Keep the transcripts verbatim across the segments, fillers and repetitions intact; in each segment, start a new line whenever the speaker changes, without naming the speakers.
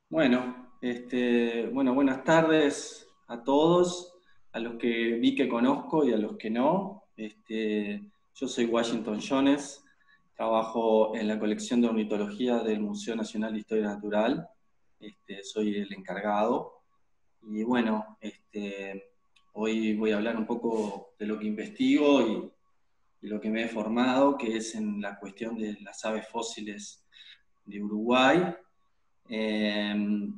Bueno, este, bueno, buenas tardes a todos, a los que vi que conozco y a los que no. Este, yo soy Washington Jones, trabajo en la colección de ornitología del Museo Nacional de Historia Natural. Este, soy el encargado. Y bueno, este, hoy voy a hablar un poco de lo que investigo y, y lo que me he formado, que es en la cuestión de las aves fósiles de Uruguay. Eh,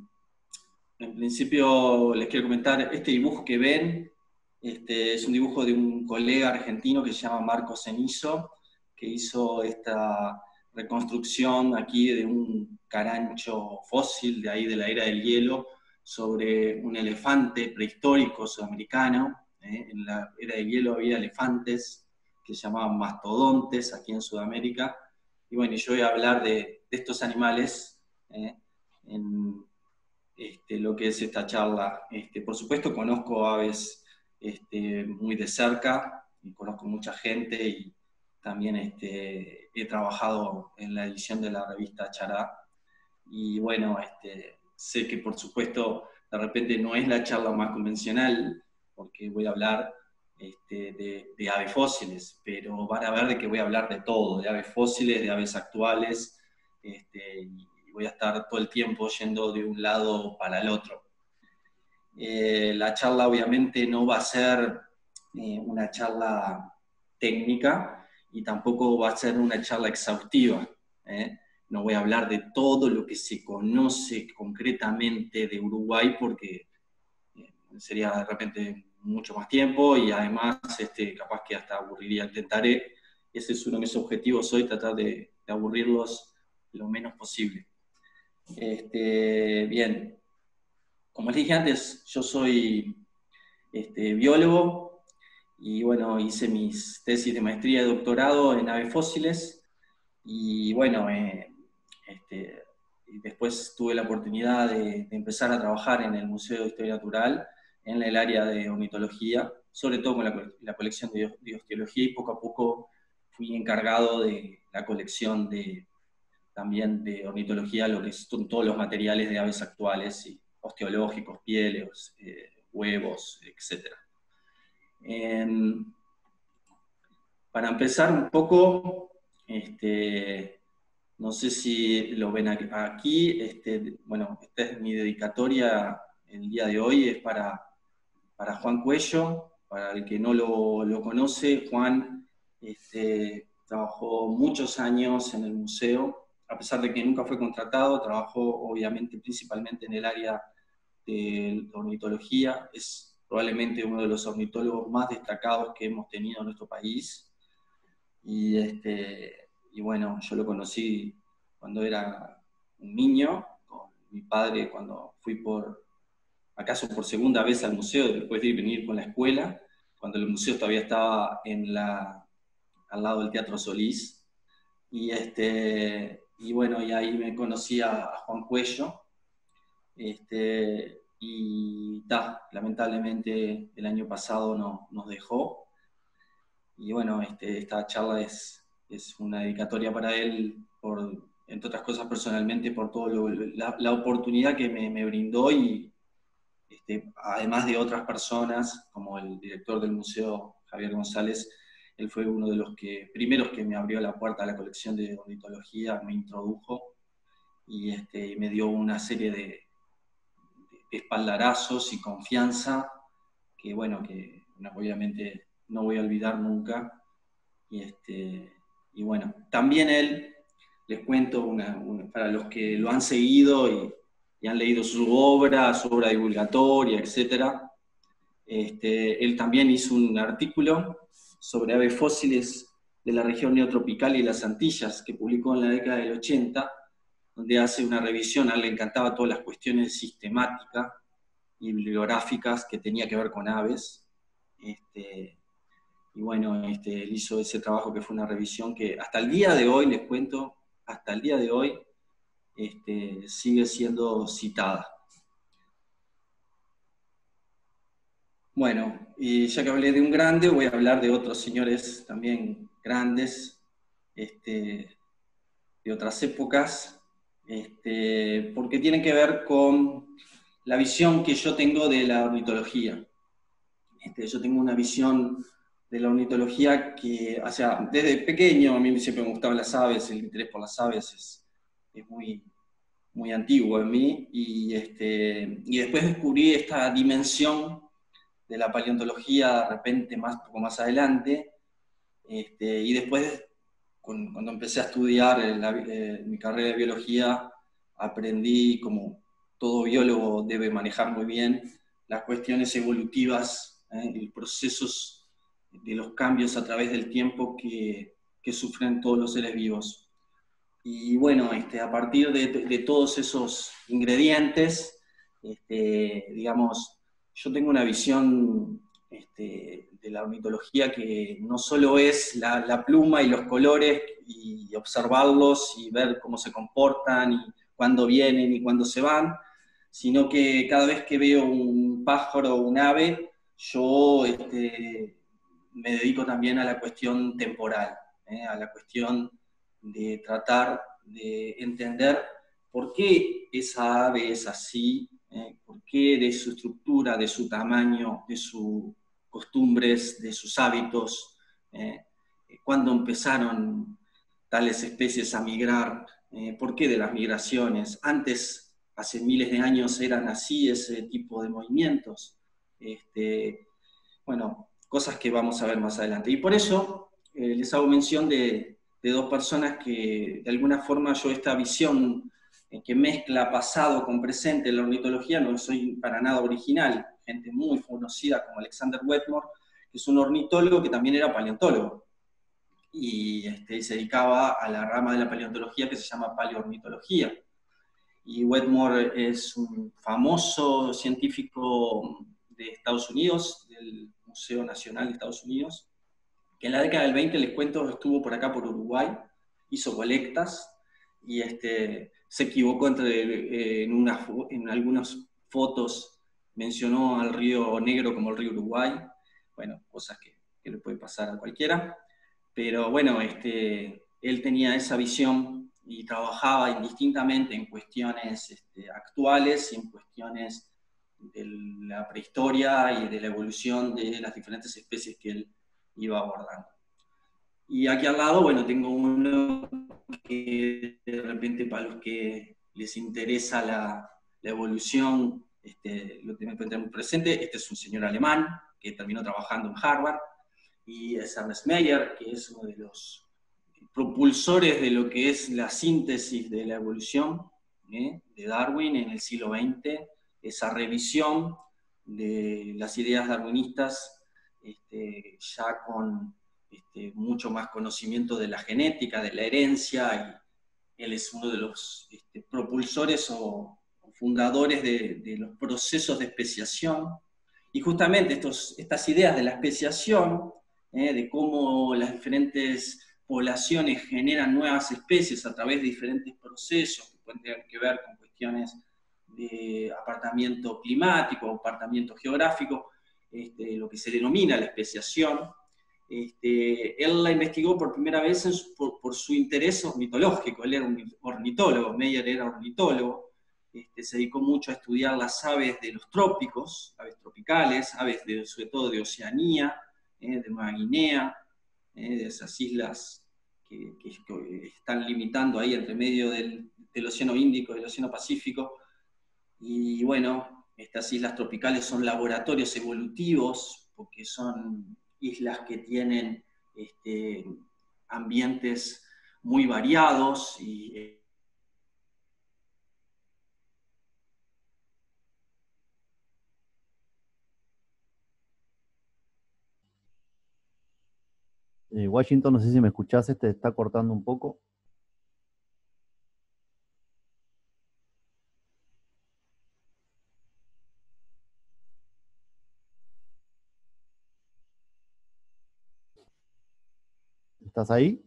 en principio les quiero comentar, este dibujo que ven este, es un dibujo de un colega argentino que se llama Marco Cenizo, que hizo esta reconstrucción aquí de un carancho fósil de ahí de la era del hielo sobre un elefante prehistórico sudamericano. ¿eh? En la era del hielo había elefantes que se llamaban mastodontes aquí en Sudamérica. Y bueno, yo voy a hablar de, de estos animales ¿eh? en este, lo que es esta charla. Este, por supuesto conozco aves este, muy de cerca, y conozco mucha gente y también este, he trabajado en la edición de la revista Chará. Y bueno, este, sé que por supuesto de repente no es la charla más convencional, porque voy a hablar este, de, de aves fósiles, pero van a ver de que voy a hablar de todo, de aves fósiles, de aves actuales, este, y voy a estar todo el tiempo yendo de un lado para el otro. Eh, la charla obviamente no va a ser eh, una charla técnica y tampoco va a ser una charla exhaustiva. ¿eh? No voy a hablar de todo lo que se conoce concretamente de Uruguay porque eh, sería de repente mucho más tiempo y además este, capaz que hasta aburriría. Intentaré, ese es uno de mis objetivos hoy, tratar de, de aburrirlos lo menos posible. Este, bien, como les dije antes, yo soy este, biólogo y bueno, hice mis tesis de maestría y doctorado en aves fósiles y bueno, eh, este, y después tuve la oportunidad de, de, empezar a trabajar en el Museo de Historia Natural en el área de ornitología, sobre todo con la, la colección de, de osteología y poco a poco fui encargado de la colección de, también de ornitología, lo que son todos los materiales de aves actuales, y osteológicos, pieles, eh, huevos, etcétera. Eh, para empezar un poco, este, no sé si lo ven aquí, este, bueno, esta es mi dedicatoria el día de hoy, es para, para Juan Cuello, para el que no lo, lo conoce. Juan este, trabajó muchos años en el museo, a pesar de que nunca fue contratado, trabajó obviamente principalmente en el área de ornitología, es probablemente uno de los ornitólogos más destacados que hemos tenido en nuestro país. Y, este, y bueno, yo lo conocí cuando era un niño, con mi padre cuando fui por, acaso por segunda vez al museo, después de venir con la escuela, cuando el museo todavía estaba en la, al lado del Teatro Solís. Y, este, y bueno, y ahí me conocí a, a Juan Cuello. Este, y ta, lamentablemente el año pasado no, nos dejó. Y bueno, este, esta charla es, es una dedicatoria para él, por, entre otras cosas personalmente, por toda la, la oportunidad que me, me brindó y este, además de otras personas, como el director del museo, Javier González, él fue uno de los que, primeros que me abrió la puerta a la colección de ornitología, me introdujo y este, me dio una serie de, de, de espaldarazos y confianza que, bueno, que no, obviamente no voy a olvidar nunca. Y, este, y bueno, también él, les cuento, una, una, para los que lo han seguido y, y han leído su obra, su obra divulgatoria, etcétera, este, él también hizo un artículo sobre aves fósiles de la región neotropical y las Antillas, que publicó en la década del ochenta, donde hace una revisión. A él le encantaba todas las cuestiones sistemáticas y bibliográficas que tenía que ver con aves. Este, y bueno, este, él hizo ese trabajo que fue una revisión que hasta el día de hoy, les cuento, hasta el día de hoy este, sigue siendo citada. Bueno, y ya que hablé de un grande, voy a hablar de otros señores también grandes, este, de otras épocas. este, porque tienen que ver con la visión que yo tengo de la ornitología. Este, yo tengo una visión de la ornitología que, o sea, desde pequeño a mí siempre me gustaban las aves, el interés por las aves es, es muy, muy antiguo en mí, y, este, y después descubrí esta dimensión de la paleontología de repente más, poco más adelante, este, y después con, cuando empecé a estudiar la, eh, mi carrera de biología, aprendí, como todo biólogo debe manejar muy bien, las cuestiones evolutivas, ¿eh? Y procesos de los cambios a través del tiempo que, que sufren todos los seres vivos. Y bueno, este, a partir de, de todos esos ingredientes, este, digamos, yo tengo una visión este, de la ornitología que no solo es la, la, pluma y los colores y observarlos y ver cómo se comportan y cuándo vienen y cuándo se van, sino que cada vez que veo un pájaro o un ave, yo este, me dedico también a la cuestión temporal, ¿eh? A la cuestión de tratar de entender por qué esa ave es así, eh, por qué de su estructura, de su tamaño, de sus costumbres, de sus hábitos, eh, cuándo empezaron tales especies a migrar, eh, por qué de las migraciones. Antes, hace miles de años, eran así ese tipo de movimientos. Este, bueno, cosas que vamos a ver más adelante. Y por eso eh, les hago mención de, de, dos personas que de alguna forma yo esta visión eh, que mezcla pasado con presente en la ornitología no soy para nada original. Gente muy conocida como Alexander Wetmore, que es un ornitólogo que también era paleontólogo y este, se dedicaba a la rama de la paleontología que se llama paleoornitología. Y Wetmore es un famoso científico de Estados Unidos, del Museo Nacional de Estados Unidos, que en la década del veinte, les cuento, estuvo por acá por Uruguay, hizo colectas y este, se equivocó entre, eh, en, una, en algunas fotos, mencionó al río Negro como el río Uruguay, bueno, cosas que, que le puede pasar a cualquiera, pero bueno, este, él tenía esa visión y trabajaba indistintamente en cuestiones este, actuales y en cuestiones de la prehistoria y de la evolución de las diferentes especies que él iba abordando. Y aquí al lado, bueno, tengo uno que de repente para los que les interesa la, la evolución, este, lo tienen que tener muy presente. Este es un señor alemán que terminó trabajando en Harvard, y es Ernest Mayr, que es uno de los propulsores de lo que es la síntesis de la evolución, ¿eh? de Darwin en el siglo veinte, esa revisión de las ideas darwinistas, este, ya con este, mucho más conocimiento de la genética, de la herencia, y él es uno de los este, propulsores o, o fundadores de, de, los procesos de especiación. Y justamente estos, estas ideas de la especiación, ¿eh? de cómo las diferentes poblaciones generan nuevas especies a través de diferentes procesos que pueden tener que ver con cuestiones de apartamiento climático, apartamiento geográfico, este, lo que se denomina la especiación. Este, él la investigó por primera vez en su, por, por, su interés ornitológico. Él era un ornitólogo, Meyer era ornitólogo, este, se dedicó mucho a estudiar las aves de los trópicos, aves tropicales, aves de, sobre todo de Oceanía, eh, de Nueva Guinea, eh, de esas islas que, que, que, están limitando ahí entre medio del, del Océano Índico y del Océano Pacífico. Y bueno, estas islas tropicales son laboratorios evolutivos, porque son islas que tienen este, ambientes muy variados y eh,
Eh, Washington, no sé si me escuchás, te está cortando un poco. ¿Estás ahí?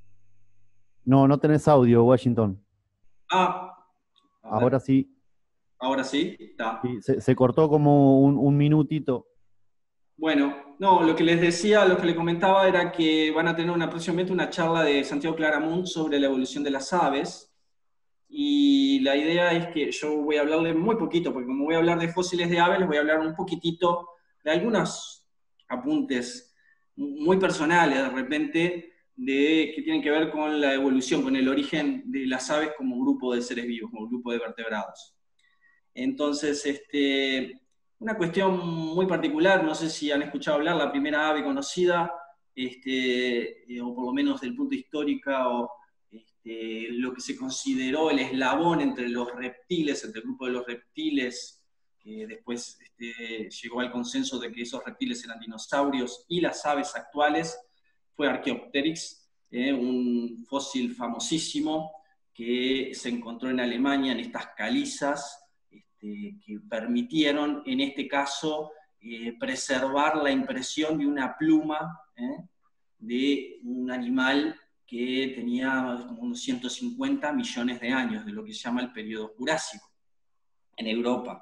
No, no tenés audio, Washington.
ah, a
Ahora
ver,
sí.
Ahora sí, está.
Sí, se, se cortó como un, un minutito.
Bueno, no, lo que les decía, lo que les comentaba era que van a tener una, próximamente una charla de Santiago Claramunt sobre la evolución de las aves. Y la idea es que yo voy a hablarle muy poquito, porque como voy a hablar de fósiles de aves, les voy a hablar un poquitito de algunos apuntes muy personales de repente, de, que tienen que ver con la evolución, con el origen de las aves como grupo de seres vivos, como grupo de vertebrados. Entonces, este, una cuestión muy particular, no sé si han escuchado hablar, la primera ave conocida, este, eh, o por lo menos del punto histórico, o este, lo que se consideró el eslabón entre los reptiles, entre el grupo de los reptiles, que después este, llegó al consenso de que esos reptiles eran dinosaurios, y las aves actuales, fue Archaeopteryx, eh, un fósil famosísimo que se encontró en Alemania en estas calizas, este, que permitieron, en este caso, eh, preservar la impresión de una pluma, ¿eh? de un animal que tenía como unos ciento cincuenta millones de años, de lo que se llama el periodo Jurásico, en Europa.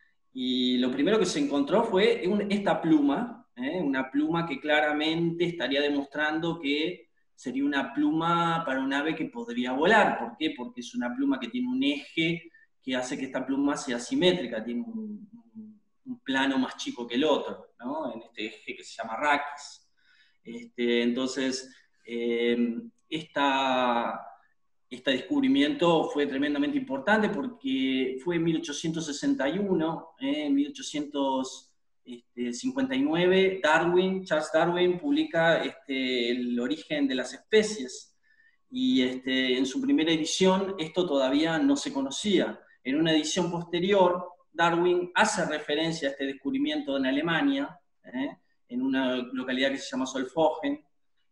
Y lo primero que se encontró fue un, esta pluma, ¿eh? una pluma que claramente estaría demostrando que sería una pluma para un ave que podría volar. ¿Por qué? Porque es una pluma que tiene un eje que hace que esta pluma sea simétrica, tiene un, un, un plano más chico que el otro, ¿no? En este eje que se llama raquis. Este, entonces, eh, esta, este descubrimiento fue tremendamente importante porque fue en mil ochocientos sesenta y uno, eh, en mil ochocientos cincuenta y nueve, Darwin, Charles Darwin publica este, El origen de las especies, y este, en su primera edición esto todavía no se conocía. En una edición posterior, Darwin hace referencia a este descubrimiento en Alemania, eh, en una localidad que se llama Solfhogen,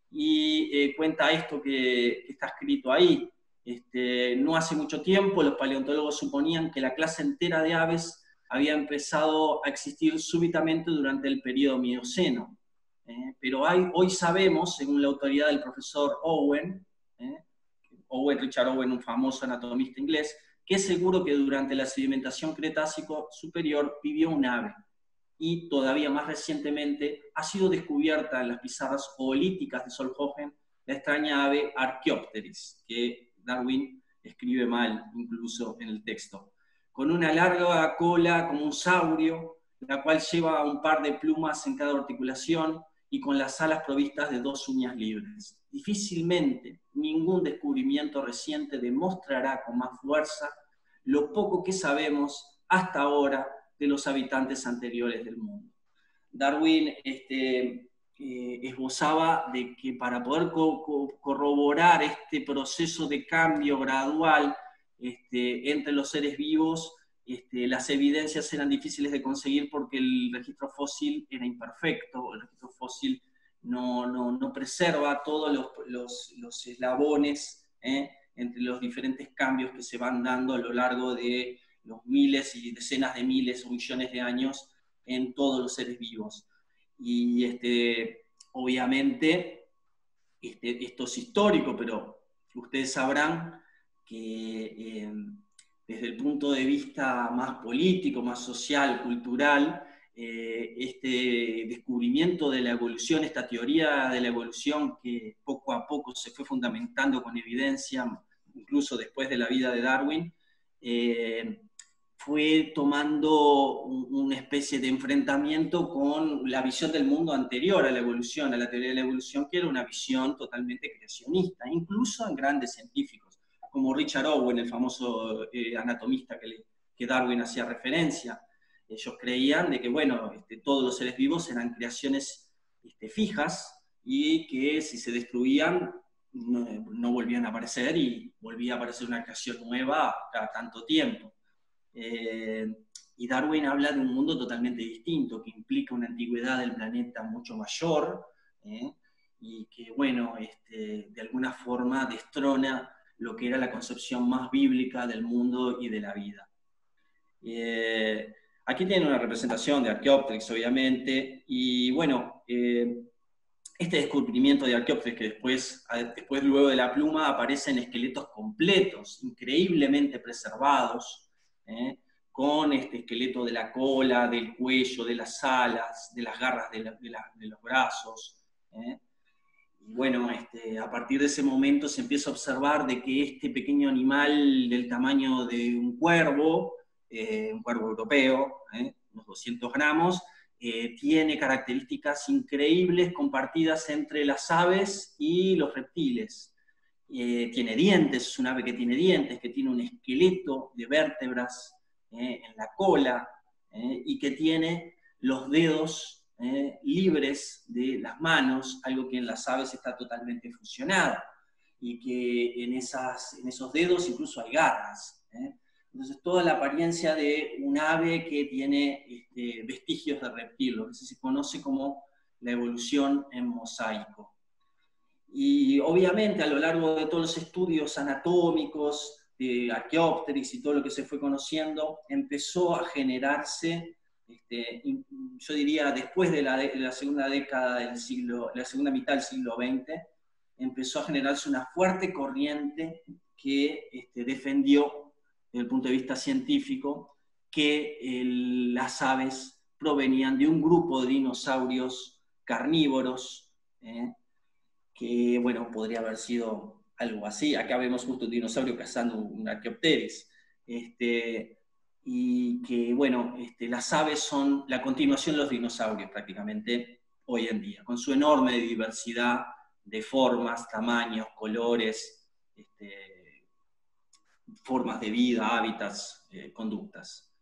y eh, cuenta esto que, que está escrito ahí. Este, no hace mucho tiempo los paleontólogos suponían que la clase entera de aves había empezado a existir súbitamente durante el periodo Mioceno. Eh, pero hay, hoy sabemos, según la autoridad del profesor Owen, eh, Owen, Richard Owen, un famoso anatomista inglés, que es seguro que durante la sedimentación Cretácico superior vivió un ave. Y todavía más recientemente ha sido descubierta en las pizarras oolíticas de Solfhogen la extraña ave Archaeopteryx, que Darwin escribe mal incluso en el texto, con una larga cola como un saurio, la cual lleva un par de plumas en cada articulación y con las alas provistas de dos uñas libres. Difícilmente ningún descubrimiento reciente demostrará con más fuerza lo poco que sabemos hasta ahora de los habitantes anteriores del mundo. Darwin este, eh, esbozaba de que para poder co co corroborar este proceso de cambio gradual este, entre los seres vivos, este, las evidencias eran difíciles de conseguir porque el registro fósil era imperfecto, el registro fósil no, no, no preserva todos los, los, los eslabones ¿eh? entre los diferentes cambios que se van dando a lo largo de los miles y decenas de miles o millones de años en todos los seres vivos. Y este, obviamente este, esto es histórico, pero ustedes sabrán que eh, desde el punto de vista más político, más social, cultural, eh, este descubrimiento de la evolución, esta teoría de la evolución que poco a poco se fue fundamentando con evidencia, incluso después de la vida de Darwin, eh, fue tomando una especie de enfrentamiento con la visión del mundo anterior a la evolución, a la teoría de la evolución, que era una visión totalmente creacionista, incluso en grandes científicos, como Richard Owen, el famoso eh, anatomista que, le, que Darwin hacía referencia. Ellos creían de que, bueno, este, todos los seres vivos eran creaciones este, fijas y que si se destruían no, no volvían a aparecer y volvía a aparecer una creación nueva cada tanto tiempo. Eh, y Darwin habla de un mundo totalmente distinto, que implica una antigüedad del planeta mucho mayor, ¿eh? y que, bueno, este, de alguna forma destrona lo que era la concepción más bíblica del mundo y de la vida. Eh, aquí tienen una representación de Archaeopteryx, obviamente, y bueno, eh, este descubrimiento de Archaeopteryx, que después, después, luego de la pluma, aparecen esqueletos completos, increíblemente preservados, ¿eh? con este esqueleto de la cola, del cuello, de las alas, de las garras de, la, de, la, de los brazos. ¿eh? Y bueno, este, a partir de ese momento se empieza a observar de que este pequeño animal del tamaño de un cuervo, eh, un cuervo europeo, ¿eh? unos doscientos gramos, eh, tiene características increíbles compartidas entre las aves y los reptiles. Eh, tiene dientes, es un ave que tiene dientes, que tiene un esqueleto de vértebras eh, en la cola, eh, y que tiene los dedos eh, libres de las manos, algo que en las aves está totalmente fusionado, y que en, esas, en esos dedos incluso hay garras. ¿eh? Entonces toda la apariencia de un ave que tiene este, vestigios de reptil, lo que se conoce como la evolución en mosaico. Y obviamente a lo largo de todos los estudios anatómicos, de Archaeopteryx y todo lo que se fue conociendo, empezó a generarse, este, yo diría después de la, de la segunda década del siglo, la segunda mitad del siglo veinte, empezó a generarse una fuerte corriente que este, defendió, desde el punto de vista científico, que el, las aves provenían de un grupo de dinosaurios carnívoros, ¿eh? que, bueno, podría haber sido algo así. Acá vemos justo un dinosaurio cazando un Archaeopteryx. Este, y que, bueno, este, las aves son la continuación de los dinosaurios prácticamente hoy en día, con su enorme diversidad de formas, tamaños, colores, este, formas de vida, hábitats, eh, conductas.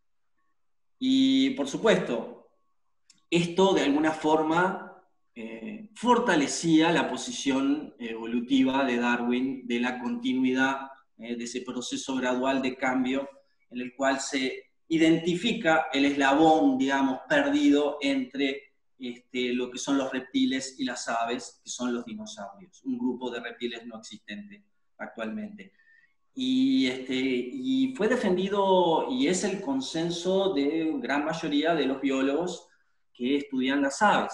Y, por supuesto, esto de alguna forma Eh, fortalecía la posición evolutiva de Darwin de la continuidad, eh, de ese proceso gradual de cambio en el cual se identifica el eslabón, digamos, perdido entre este, lo que son los reptiles y las aves, que son los dinosaurios, un grupo de reptiles no existente actualmente. Y, este, y fue defendido, y es el consenso de gran mayoría de los biólogos que estudian las aves.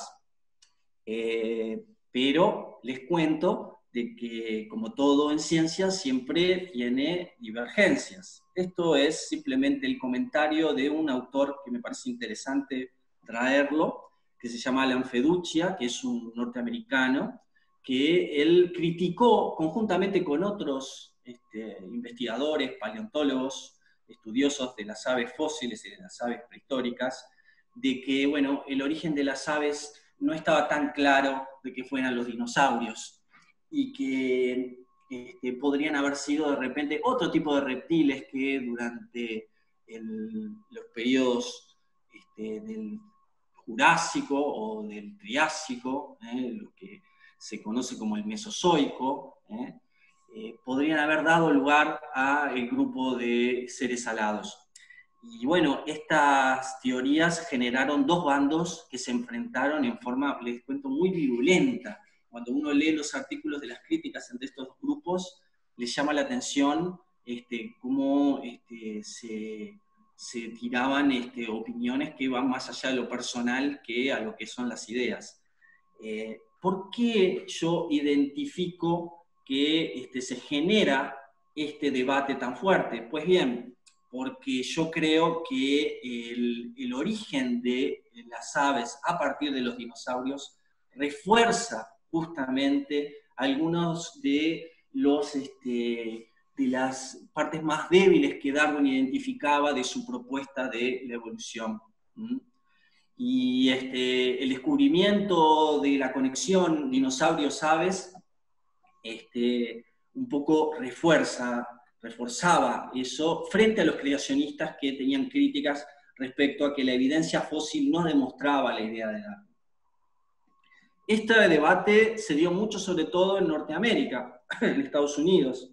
Eh, pero les cuento de que, como todo en ciencia, siempre tiene divergencias. Esto es simplemente el comentario de un autor que me parece interesante traerlo, que se llama Alan Feduccia, que es un norteamericano, que él criticó conjuntamente con otros este, investigadores, paleontólogos, estudiosos de las aves fósiles y de las aves prehistóricas, de que, bueno, el origen de las aves no estaba tan claro de que fueran los dinosaurios, y que este, podrían haber sido de repente otro tipo de reptiles que durante el, los periodos este, del Jurásico o del Triásico, eh, lo que se conoce como el Mesozoico, eh, eh, podrían haber dado lugar al grupo de seres alados. Y bueno, estas teorías generaron dos bandos que se enfrentaron en forma, les cuento, muy virulenta. Cuando uno lee los artículos de las críticas entre estos dos grupos, les llama la atención este, cómo este, se, se tiraban este, opiniones que van más allá de lo personal que a lo que son las ideas. Eh, ¿Por qué yo identifico que este, se genera este debate tan fuerte? Pues bien, porque yo creo que el, el origen de las aves a partir de los dinosaurios refuerza justamente algunos de, los, este, de las partes más débiles que Darwin identificaba de su propuesta de la evolución. ¿Mm? Y este, el descubrimiento de la conexión dinosaurios-aves este, un poco refuerza reforzaba eso frente a los creacionistas que tenían críticas respecto a que la evidencia fósil no demostraba la idea de Darwin. Este debate se dio mucho sobre todo en Norteamérica, en Estados Unidos,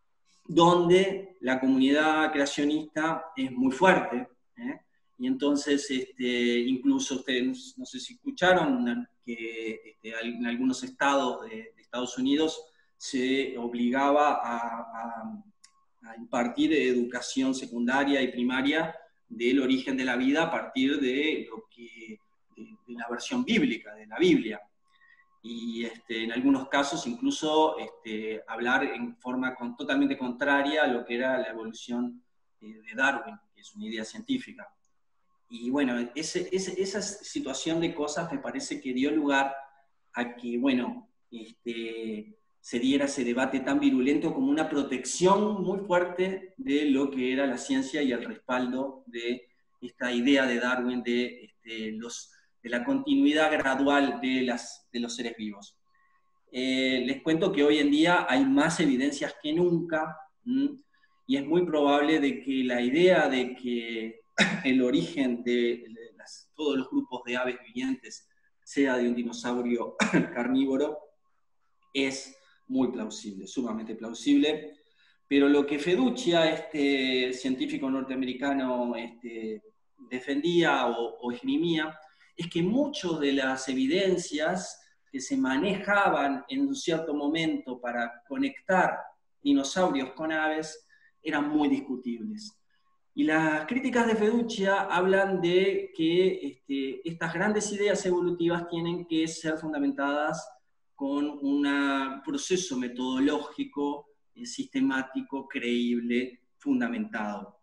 donde la comunidad creacionista es muy fuerte, ¿eh? Y entonces este, incluso ustedes, no sé si escucharon, que este, en algunos estados de, de Estados Unidos se obligaba a, a a impartir educación secundaria y primaria del origen de la vida a partir de, lo que, de, de la versión bíblica, de la Biblia. Y este, en algunos casos incluso este, hablar en forma con, totalmente contraria a lo que era la evolución eh, de Darwin, que es una idea científica. Y bueno, ese, ese, esa situación de cosas me parece que dio lugar a que, bueno, este, se diera ese debate tan virulento como una protección muy fuerte de lo que era la ciencia y el respaldo de esta idea de Darwin de, este, los, de la continuidad gradual de, las, de los seres vivos. Eh, les cuento que hoy en día hay más evidencias que nunca, ¿m? Y es muy probable de que la idea de que el origen de las, todos los grupos de aves vivientes sea de un dinosaurio carnívoro es muy plausible, sumamente plausible, pero lo que Feduccia, este científico norteamericano, este, defendía o, o esgrimía, es que muchas de las evidencias que se manejaban en un cierto momento para conectar dinosaurios con aves eran muy discutibles. Y las críticas de Feduccia hablan de que este, estas grandes ideas evolutivas tienen que ser fundamentadas con un proceso metodológico, eh, sistemático, creíble, fundamentado.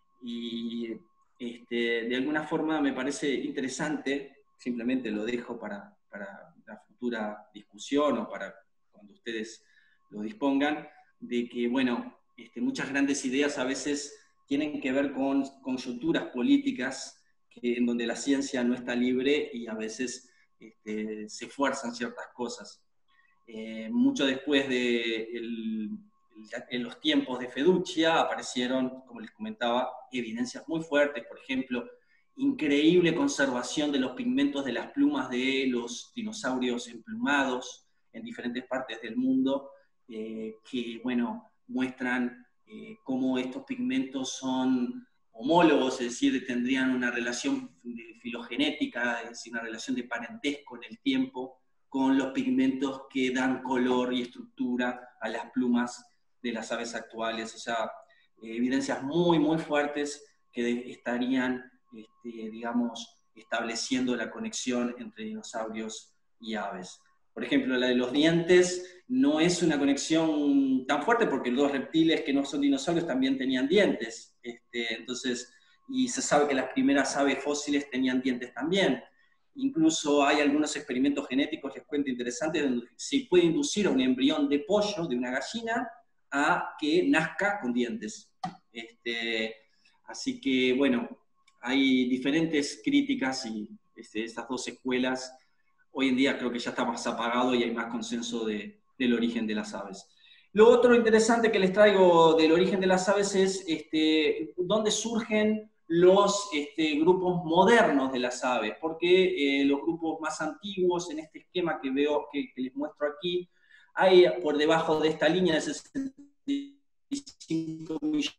Y este, de alguna forma me parece interesante, simplemente lo dejo para, para la futura discusión o para cuando ustedes lo dispongan, de que, bueno, este, muchas grandes ideas a veces tienen que ver con coyunturas políticas que, en donde la ciencia no está libre y a veces este, se fuerzan ciertas cosas. Eh, mucho después de el, en los tiempos de Feduccia aparecieron, como les comentaba, evidencias muy fuertes, por ejemplo, increíble conservación de los pigmentos de las plumas de los dinosaurios emplumados en diferentes partes del mundo, eh, que, bueno, muestran eh, cómo estos pigmentos son homólogos, es decir, tendrían una relación filogenética, es decir, una relación de parentesco en el tiempo, con los pigmentos que dan color y estructura a las plumas de las aves actuales. O sea, eh, evidencias muy, muy fuertes que de, estarían, este, digamos, estableciendo la conexión entre dinosaurios y aves. Por ejemplo, la de los dientes no es una conexión tan fuerte porque los dos reptiles que no son dinosaurios también tenían dientes. Este, entonces, y se sabe que las primeras aves fósiles tenían dientes también. Incluso hay algunos experimentos genéticos, les cuento interesantes, donde se puede inducir a un embrión de pollo, de una gallina, a que nazca con dientes. Este, así que, bueno, hay diferentes críticas y este, estas dos escuelas, hoy en día creo que ya está más apagado y hay más consenso de, del origen de las aves. Lo otro interesante que les traigo del origen de las aves es este, dónde surgen los este, grupos modernos de las aves, porque eh, los grupos más antiguos, en este esquema que veo, que, que les muestro aquí, hay por debajo de esta línea de sesenta y cinco millones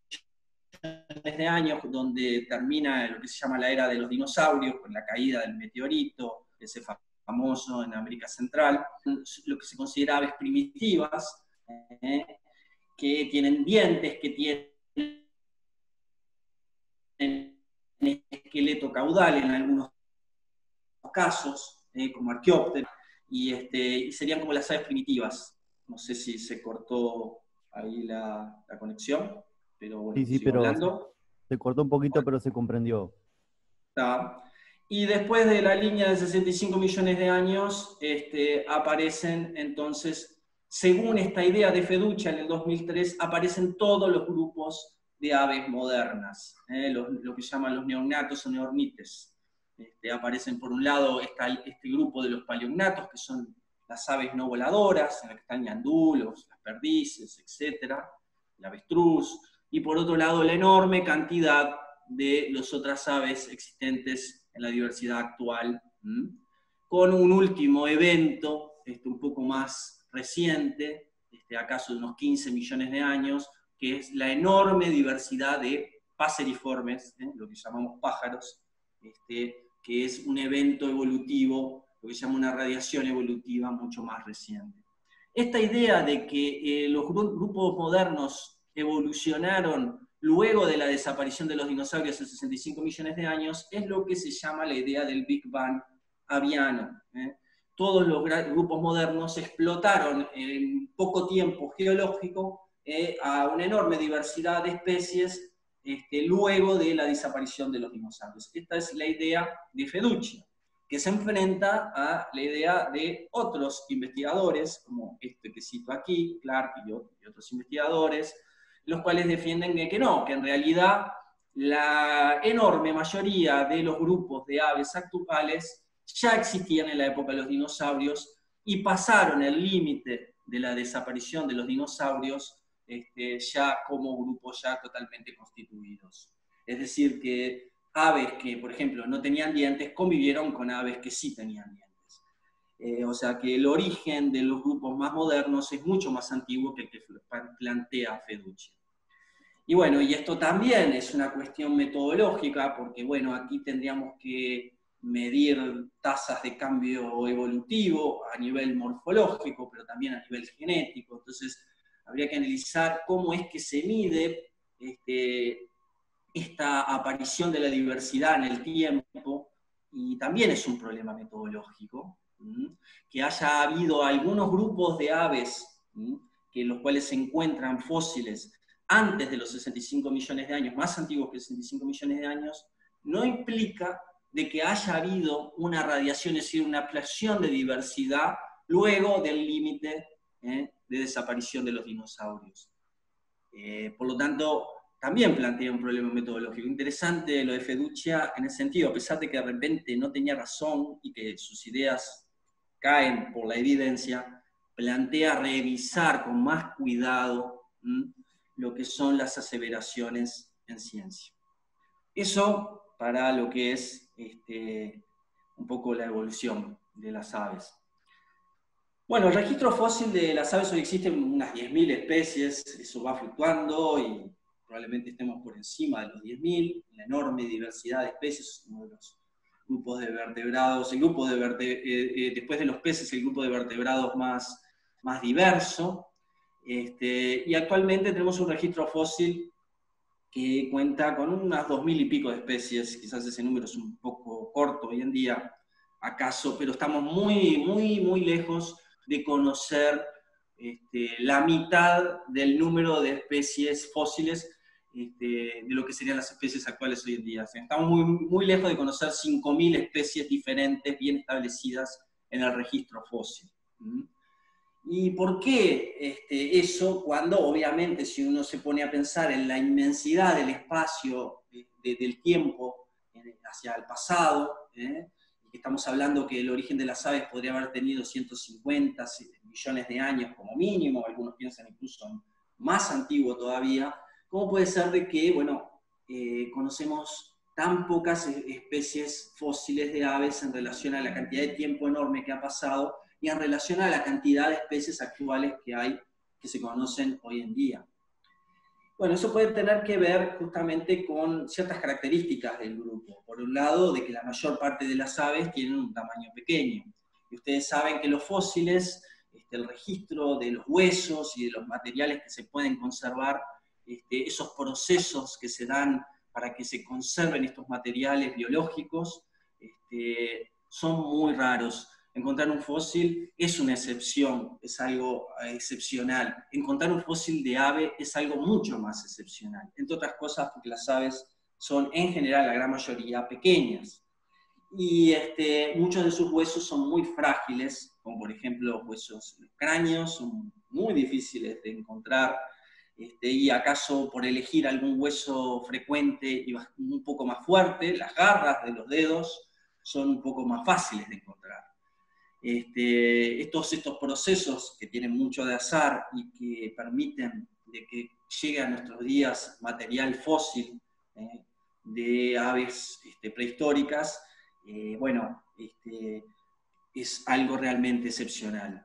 de años, donde termina lo que se llama la era de los dinosaurios, con la caída del meteorito, ese famoso en América Central, lo que se considera aves primitivas, eh, que tienen dientes, que tienen esqueleto caudal en algunos casos, eh, como Archaeopteryx, y, este, y serían como las aves primitivas. No sé si se cortó ahí la, la conexión, pero bueno,
Sí, sí,
sigo
pero se,
hablando.
se cortó un poquito, pero se comprendió.
Está. Y después de la línea de sesenta y cinco millones de años, este, aparecen entonces, según esta idea de Feduccia en el dos mil tres, aparecen todos los grupos de aves modernas, ¿eh? lo, lo que llaman los neognatos o neornites. Este, aparecen por un lado está este grupo de los paleognatos, que son las aves no voladoras, en las que están el ñandú, los, las perdices, etcétera, el avestruz, y por otro lado la enorme cantidad de las otras aves existentes en la diversidad actual, ¿m? Con un último evento, este, un poco más reciente, este, acaso de unos quince millones de años, que es la enorme diversidad de paseriformes, ¿eh? Lo que llamamos pájaros, este, que es un evento evolutivo, lo que se llama una radiación evolutiva mucho más reciente. Esta idea de que eh, los grupos modernos evolucionaron luego de la desaparición de los dinosaurios hace sesenta y cinco millones de años, es lo que se llama la idea del Big Bang aviano. ¿eh? Todos los grupos modernos explotaron en poco tiempo geológico eh, a una enorme diversidad de especies este, luego de la desaparición de los dinosaurios. Esta es la idea de Feduccia, que se enfrenta a la idea de otros investigadores, como este que cito aquí, Clark y otros investigadores, los cuales defienden que, que no, que en realidad la enorme mayoría de los grupos de aves actuales ya existían en la época de los dinosaurios y pasaron el límite de la desaparición de los dinosaurios este, ya como grupos ya totalmente constituidos. Es decir, que aves que, por ejemplo, no tenían dientes convivieron con aves que sí tenían dientes. Eh, o sea que el origen de los grupos más modernos es mucho más antiguo que el que plantea Feduccia. Y bueno, y esto también es una cuestión metodológica, porque bueno, aquí tendríamos que medir tasas de cambio evolutivo a nivel morfológico, pero también a nivel genético. Entonces, habría que analizar cómo es que se mide este, esta aparición de la diversidad en el tiempo, y también es un problema metodológico, ¿m? Que haya habido algunos grupos de aves, ¿m? que en los cuales se encuentran fósiles antes de los sesenta y cinco millones de años, más antiguos que sesenta y cinco millones de años, no implica de que haya habido una radiación, es decir, una ampliación de diversidad luego del límite ¿eh? de desaparición de los dinosaurios. Eh, por lo tanto, también plantea un problema metodológico. Interesante lo de Feduccia en ese sentido, a pesar de que de repente no tenía razón y que sus ideas caen por la evidencia, plantea revisar con más cuidado ¿m? lo que son las aseveraciones en ciencia. Eso para lo que es este, un poco la evolución de las aves. Bueno, el registro fósil de las aves hoy existen unas diez mil especies, eso va fluctuando y probablemente estemos por encima de los diez mil, la enorme diversidad de especies, uno de los grupos de vertebrados, el grupo de verte, eh, eh, después de los peces, el grupo de vertebrados más, más diverso. Este, y actualmente tenemos un registro fósil que cuenta con unas dos mil y pico de especies, quizás ese número es un poco corto hoy en día, acaso, pero estamos muy, muy, muy lejos de conocer este, la mitad del número de especies fósiles este, de lo que serían las especies actuales hoy en día. O sea, estamos muy, muy lejos de conocer cinco mil especies diferentes bien establecidas en el registro fósil. ¿Mm? ¿Y por qué este, eso? Cuando obviamente si uno se pone a pensar en la inmensidad del espacio, de, de, del tiempo eh, hacia el pasado, ¿eh? y estamos hablando que el origen de las aves podría haber tenido ciento cincuenta millones de años como mínimo, algunos piensan incluso más antiguo todavía, ¿cómo puede ser de que, bueno, eh, conocemos tan pocas especies fósiles de aves en relación a la cantidad de tiempo enorme que ha pasado y en relación a la cantidad de especies actuales que hay, que se conocen hoy en día? Bueno, eso puede tener que ver justamente con ciertas características del grupo. Por un lado, de que la mayor parte de las aves tienen un tamaño pequeño. Y ustedes saben que los fósiles, este, el registro de los huesos y de los materiales que se pueden conservar, este, esos procesos que se dan para que se conserven estos materiales biológicos, este, son muy raros. Encontrar un fósil es una excepción, es algo excepcional. Encontrar un fósil de ave es algo mucho más excepcional. Entre otras cosas porque las aves son en general, la gran mayoría, pequeñas. Y este, muchos de sus huesos son muy frágiles, como por ejemplo los huesos, los cráneos, son muy difíciles de encontrar. Este, y acaso por elegir algún hueso frecuente y un poco más fuerte, las garras de los dedos son un poco más fáciles de encontrar. Este, estos, estos procesos que tienen mucho de azar y que permiten de que llegue a nuestros días material fósil eh, de aves este, prehistóricas, eh, bueno, este, es algo realmente excepcional.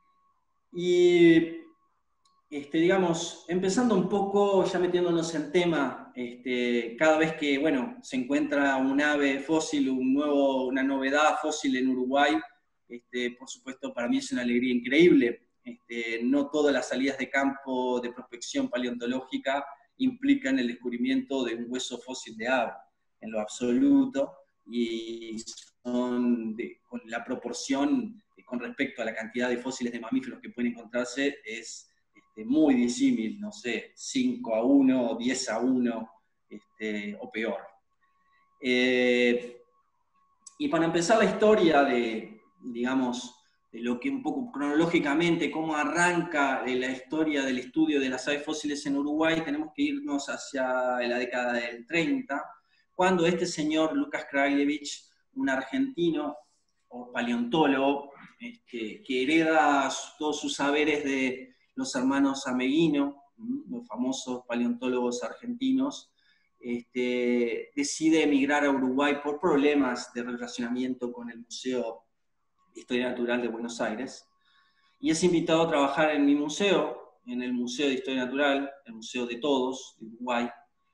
Y este, digamos, empezando un poco, ya metiéndonos en tema, este, cada vez que bueno, se encuentra un ave fósil, un nuevo, una novedad fósil en Uruguay, Este, por supuesto, para mí es una alegría increíble. Este, no todas las salidas de campo de prospección paleontológica implican el descubrimiento de un hueso fósil de ave, en lo absoluto, y son de, con la proporción con respecto a la cantidad de fósiles de mamíferos que pueden encontrarse es este, muy disímil, no sé, cinco a uno o diez a uno, este, o peor. Eh, y para empezar la historia de, digamos, de lo que un poco cronológicamente, cómo arranca la historia del estudio de las aves fósiles en Uruguay, tenemos que irnos hacia la década del treinta, cuando este señor Lucas Kraljevic, un argentino o paleontólogo, este, que hereda todos sus saberes de los hermanos Ameghino, los famosos paleontólogos argentinos, este, decide emigrar a Uruguay por problemas de relacionamiento con el Museo de Historia Natural de Buenos Aires, y es invitado a trabajar en mi museo, en el Museo de Historia Natural, el Museo de Todos, de Uruguay.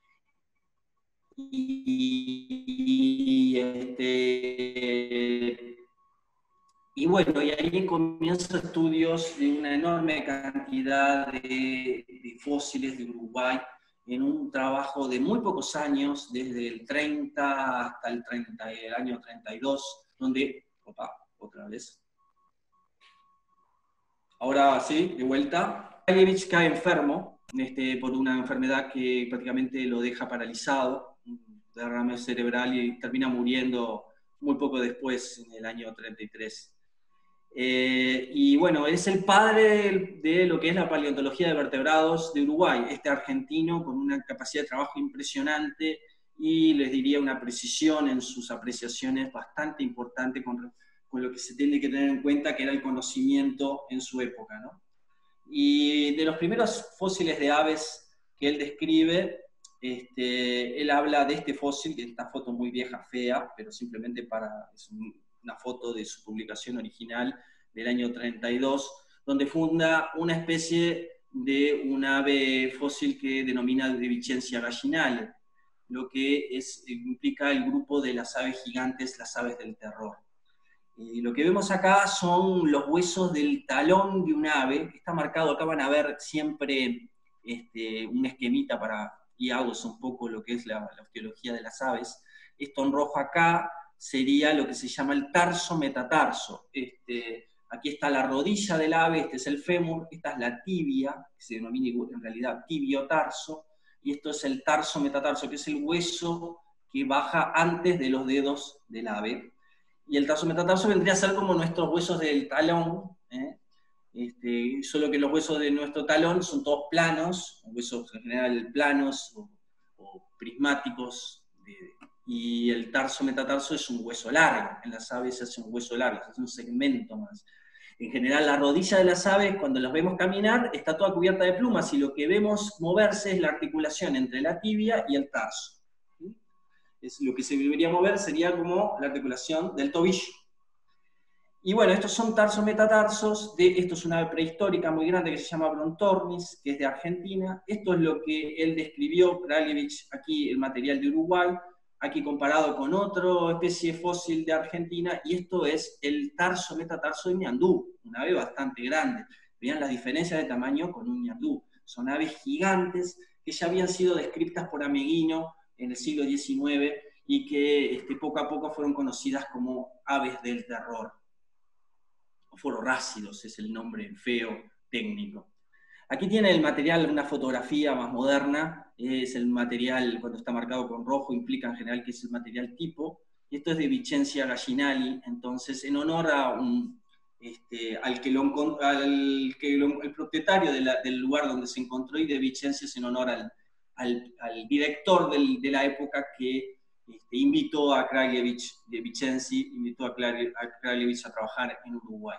Y, este, y bueno, y ahí comienzan estudios de una enorme cantidad de, de fósiles de Uruguay, en un trabajo de muy pocos años, desde el treinta hasta el, treinta, el año treinta y dos, donde, opa, otra vez, ahora sí, de vuelta, Kraljevic cae enfermo este, por una enfermedad que prácticamente lo deja paralizado, un derrame cerebral, y termina muriendo muy poco después, en el año treinta y tres. Eh, y bueno, es el padre de, de lo que es la paleontología de vertebrados de Uruguay, este argentino con una capacidad de trabajo impresionante y les diría una precisión en sus apreciaciones bastante importante con, con lo que se tiene que tener en cuenta que era el conocimiento en su época, ¿no? Y de los primeros fósiles de aves que él describe, este, él habla de este fósil, de esta foto muy vieja, fea, pero simplemente para... Es un, una foto de su publicación original del año treinta y dos, donde funda una especie de un ave fósil que denomina Devicencia gallinale, lo que es, implica el grupo de las aves gigantes, las aves del terror. Y lo que vemos acá son los huesos del talón de un ave, está marcado, acá van a ver siempre este, un esquemita para guiaros un poco lo que es la, la osteología de las aves. Esto en rojo acá sería lo que se llama el tarso metatarso. Este, aquí está la rodilla del ave, este es el fémur, esta es la tibia, que se denomina en realidad tibiotarso, y esto es el tarso metatarso, que es el hueso que baja antes de los dedos del ave. Y el tarso metatarso vendría a ser como nuestros huesos del talón, ¿eh? Este, solo que los huesos de nuestro talón son todos planos, huesos en general planos o, o prismáticos, de, y el tarso metatarso es un hueso largo, en las aves es un hueso largo, es un segmento más. En general la rodilla de las aves, cuando las vemos caminar, está toda cubierta de plumas, y lo que vemos moverse es la articulación entre la tibia y el tarso. ¿Sí? Es lo que se debería mover sería como la articulación del tobillo. Y bueno, estos son tarso-metatarsos, de, esto es una ave prehistórica muy grande que se llama Brontornis, que es de Argentina. Esto es lo que él describió, Kraljevic, aquí el material de Uruguay, aquí comparado con otra especie fósil de Argentina, y esto es el tarso-metatarso de ñandú, una ave bastante grande. Vean las diferencias de tamaño con un ñandú. Son aves gigantes que ya habían sido descritas por Ameghino en el siglo diecinueve y que este, poco a poco fueron conocidas como aves del terror. Fororácidos es el nombre feo técnico. Aquí tiene el material, una fotografía más moderna, es el material, cuando está marcado con rojo, implica en general que es el material tipo, y esto es de Vicencia Gallinali, entonces en honor a un, este, al que, lo, al que lo, el propietario de la, del lugar donde se encontró, y de Vicencia es en honor al, al, al director del, de la época que este, invitó a Kraljevic, de Vicenzi, invitó a Kraljevic a trabajar en Uruguay.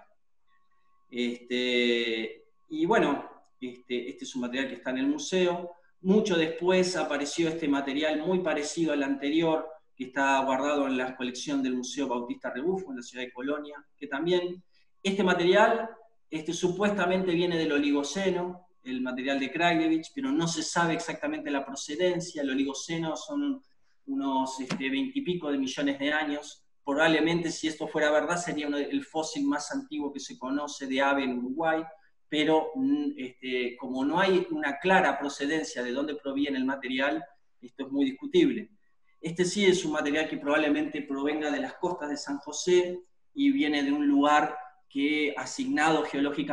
Este, y bueno, Este, este es un material que está en el museo. Mucho después apareció este material muy parecido al anterior, que está guardado en la colección del Museo Bautista Rebufo, en la ciudad de Colonia, que también, este material este, supuestamente viene del Oligoceno, el material de Kraljevic, pero no se sabe exactamente la procedencia. El Oligoceno son unos veintipico de millones de años. Probablemente, si esto fuera verdad, sería uno, el fósil más antiguo que se conoce de ave en Uruguay, pero este, como no hay una clara procedencia de dónde proviene el material, esto es muy discutible. Este sí es un material que probablemente provenga de las costas de San José y viene de un lugar que, asignado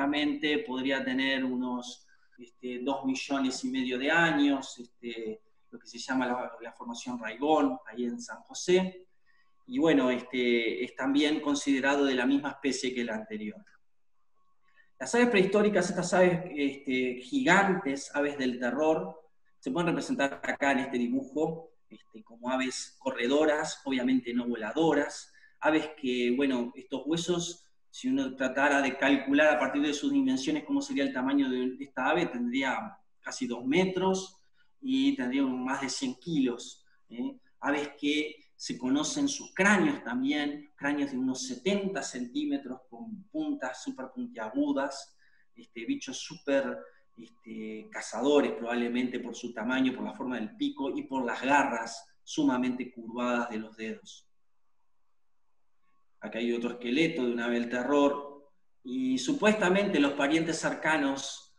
geológicamente, podría tener unos este, dos millones y medio de años. Este, lo que se llama la, la formación Raigón, ahí en San José, y bueno, este, es también considerado de la misma especie que el anterior. Las aves prehistóricas, estas aves este, gigantes, aves del terror, se pueden representar acá en este dibujo este, como aves corredoras, obviamente no voladoras, aves que, bueno, estos huesos, si uno tratara de calcular a partir de sus dimensiones cómo sería el tamaño de esta ave, tendría casi dos metros y tendría más de cien kilos. ¿eh? Aves que se conocen sus cráneos también, cráneos de unos setenta centímetros con puntas súper puntiagudas, este, bichos súper este, cazadores probablemente por su tamaño, por la forma del pico y por las garras sumamente curvadas de los dedos. Acá hay otro esqueleto de un ave del terror, y supuestamente los parientes cercanos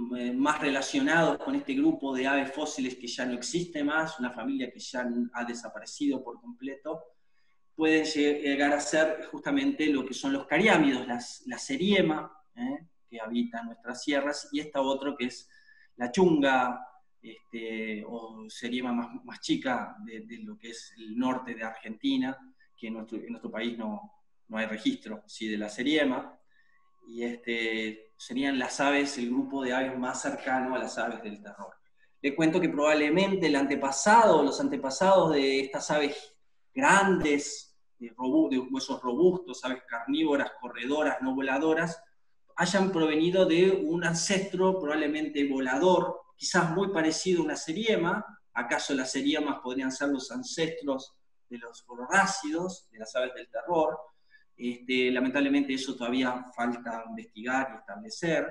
más relacionados con este grupo de aves fósiles que ya no existe más, una familia que ya ha desaparecido por completo, pueden llegar a ser justamente lo que son los cariámidos, las, la seriema, ¿eh? que habita nuestras sierras, y esta otra que es la chunga, este, o seriema más, más chica de, de lo que es el norte de Argentina, que en nuestro, en nuestro país no, no hay registro, sí, de la seriema, y este, serían las aves, el grupo de aves más cercano a las aves del terror. Le cuento que probablemente el antepasado, los antepasados de estas aves grandes, de, robu de huesos robustos, aves carnívoras, corredoras, no voladoras, hayan provenido de un ancestro probablemente volador, quizás muy parecido a una seriema. ¿Acaso las seriemas podrían ser los ancestros de los fluorácidos, de las aves del terror? Este, lamentablemente eso todavía falta investigar y establecer.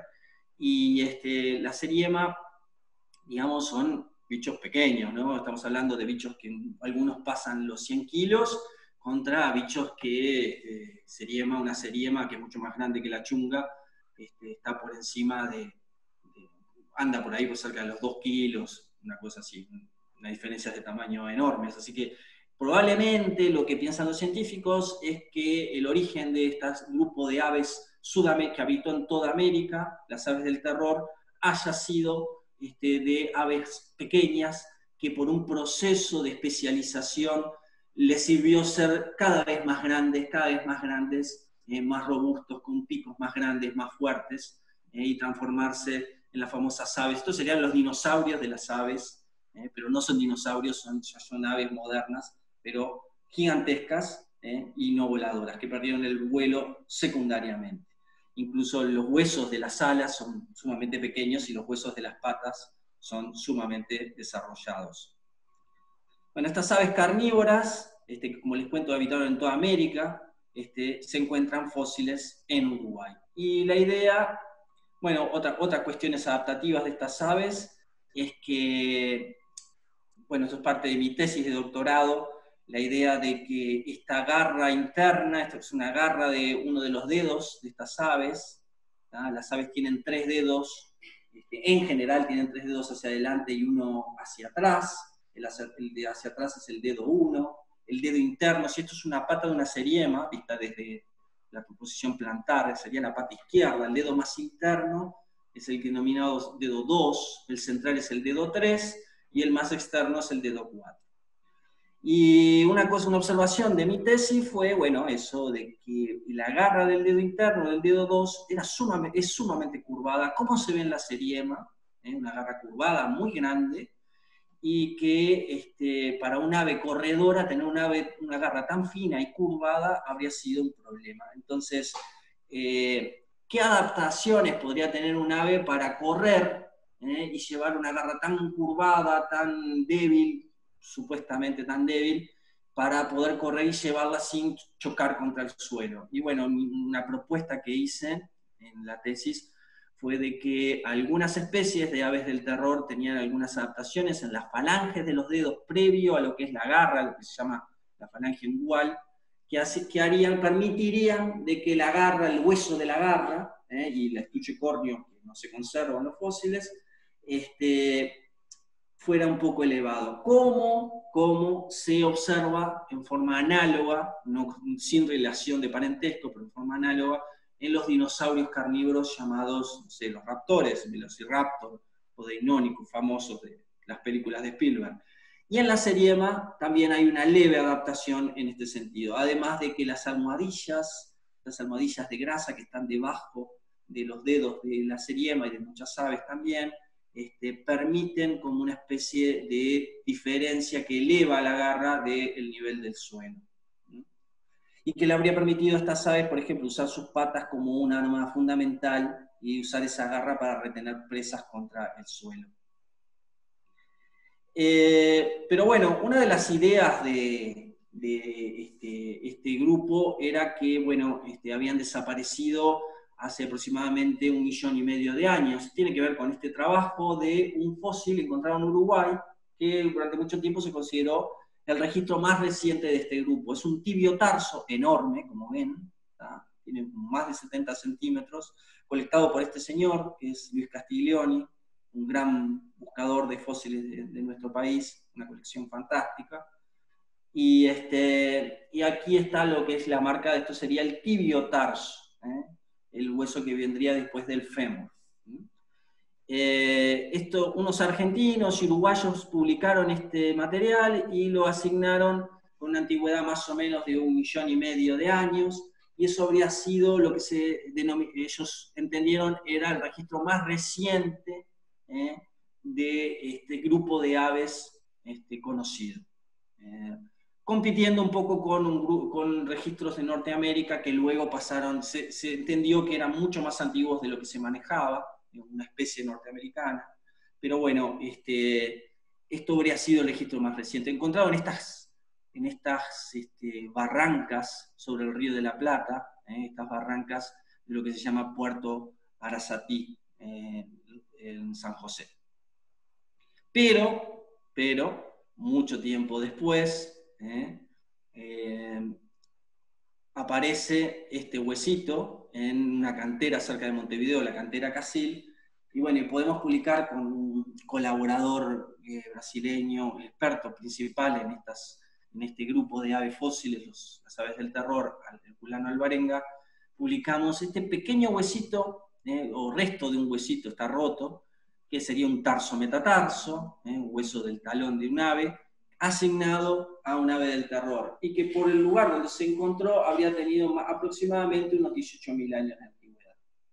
Y este, la seriema, digamos, son bichos pequeños, ¿no? Estamos hablando de bichos que algunos pasan los cien kilos, contra bichos que eh, seriema, una seriema que es mucho más grande que la chunga, este, está por encima de, de, anda por ahí por cerca de los dos kilos, una cosa así, una diferencia de tamaño enormes, así que probablemente lo que piensan los científicos es que el origen de este grupo de aves que habitó en toda América, las aves del terror, haya sido este, de aves pequeñas que por un proceso de especialización les sirvió ser cada vez más grandes, cada vez más grandes, eh, más robustos, con picos más grandes, más fuertes, eh, y transformarse en las famosas aves. Estos serían los dinosaurios de las aves, eh, pero no son dinosaurios, son, son aves modernas, pero gigantescas eh, y no voladoras, que perdieron el vuelo secundariamente. Incluso los huesos de las alas son sumamente pequeños y los huesos de las patas son sumamente desarrollados. Bueno, estas aves carnívoras, este, que como les cuento habitaron en toda América, este, se encuentran fósiles en Uruguay. Y la idea, bueno, otra, otras cuestiones adaptativas de estas aves es que, bueno, esto es parte de mi tesis de doctorado, la idea de que esta garra interna, esta es una garra de uno de los dedos de estas aves, ¿tá? Las aves tienen tres dedos, este, en general tienen tres dedos hacia adelante y uno hacia atrás, el, hacia, el de hacia atrás es el dedo uno, el dedo interno, si esto es una pata de una seriema, vista desde la posición plantar, sería la pata izquierda, el dedo más interno es el denominado dedo dos, el central es el dedo tres, y el más externo es el dedo cuatro. Y una cosa, una observación de mi tesis fue, bueno, eso de que la garra del dedo interno, del dedo dos, era sumamente, es sumamente curvada, como se ve en la seriema, ¿eh? Una garra curvada muy grande, y que este, para un ave corredora, tener una, ave, una garra tan fina y curvada habría sido un problema. Entonces, eh, ¿qué adaptaciones podría tener un ave para correr eh, y llevar una garra tan curvada, tan débil, supuestamente tan débil, para poder correr y llevarla sin chocar contra el suelo? Y bueno, una propuesta que hice en la tesis fue de que algunas especies de aves del terror tenían algunas adaptaciones en las falanges de los dedos previo a lo que es la garra, lo que se llama la falange ingual, que, hace, que harían, permitirían de que la garra, el hueso de la garra, eh, y el estuche córneo, que no se conserva en los fósiles, este, fuera un poco elevado. ¿Cómo? Como se observa en forma análoga, no, sin relación de parentesco, pero en forma análoga, en los dinosaurios carnívoros llamados, no sé, los raptores, Velociraptor o Deinonychus, famosos de, las películas de Spielberg. Y en la Seriema también hay una leve adaptación en este sentido, además de que las almohadillas, las almohadillas de grasa que están debajo de los dedos de la Seriema y de muchas aves también, este, permiten como una especie de diferencia que eleva la garra del nivel del suelo. Y que le habría permitido a estas aves, por ejemplo, usar sus patas como un arma fundamental y usar esa garra para retener presas contra el suelo. Eh, pero bueno, una de las ideas de, de este, este grupo era que, bueno, este, habían desaparecido hace aproximadamente un millón y medio de años. Tiene que ver con este trabajo de un fósil encontrado en Uruguay, que durante mucho tiempo se consideró el registro más reciente de este grupo. Es un tibio tarso enorme, como ven, ¿tá? Tiene más de setenta centímetros, colectado por este señor, que es Luis Castiglioni, un gran buscador de fósiles de, de nuestro país, una colección fantástica. Y, este, y aquí está lo que es la marca de esto, sería el tibio tarso, ¿eh? El hueso que vendría después del fémur. Eh, esto, unos argentinos y uruguayos publicaron este material y lo asignaron con una antigüedad más o menos de un millón y medio de años, y eso habría sido lo que se ellos entendieron era el registro más reciente eh, de este grupo de aves este, conocido. Eh, compitiendo un poco con, un, con registros de Norteamérica que luego pasaron, se, se entendió que eran mucho más antiguos de lo que se manejaba, una especie norteamericana, pero bueno, este, esto habría sido el registro más reciente, encontrado en estas, en estas este, barrancas sobre el Río de la Plata, eh, estas barrancas de lo que se llama Puerto Arasatí, eh, en San José. Pero, pero, mucho tiempo después, eh, eh, aparece este huesito en una cantera cerca de Montevideo, la cantera Casil, y bueno, y podemos publicar con un colaborador eh, brasileño, el experto principal en, estas, en este grupo de aves fósiles, los, las aves del terror, el Herculano alvarenga, publicamos este pequeño huesito, eh, o resto de un huesito, está roto, que sería un tarso metatarso, eh, un hueso del talón de un ave, asignado a un ave del terror, y que por el lugar donde se encontró habría tenido aproximadamente unos dieciocho mil años de antigüedad.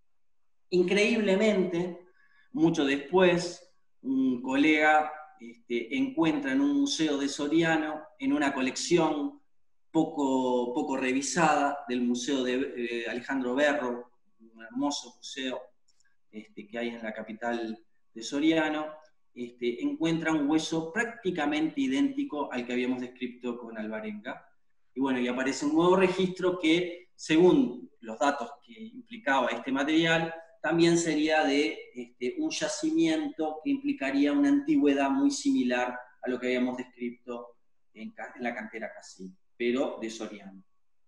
Increíblemente, mucho después, un colega este, encuentra en un museo de Soriano, en una colección poco, poco revisada del Museo de eh, Alejandro Berro, un hermoso museo este, que hay en la capital de Soriano, Este, encuentra un hueso prácticamente idéntico al que habíamos descrito con alvarenga. Y bueno, y aparece un nuevo registro que, según los datos que implicaba este material, también sería de este, un yacimiento que implicaría una antigüedad muy similar a lo que habíamos descrito en, en la cantera Casil, pero de Soriano.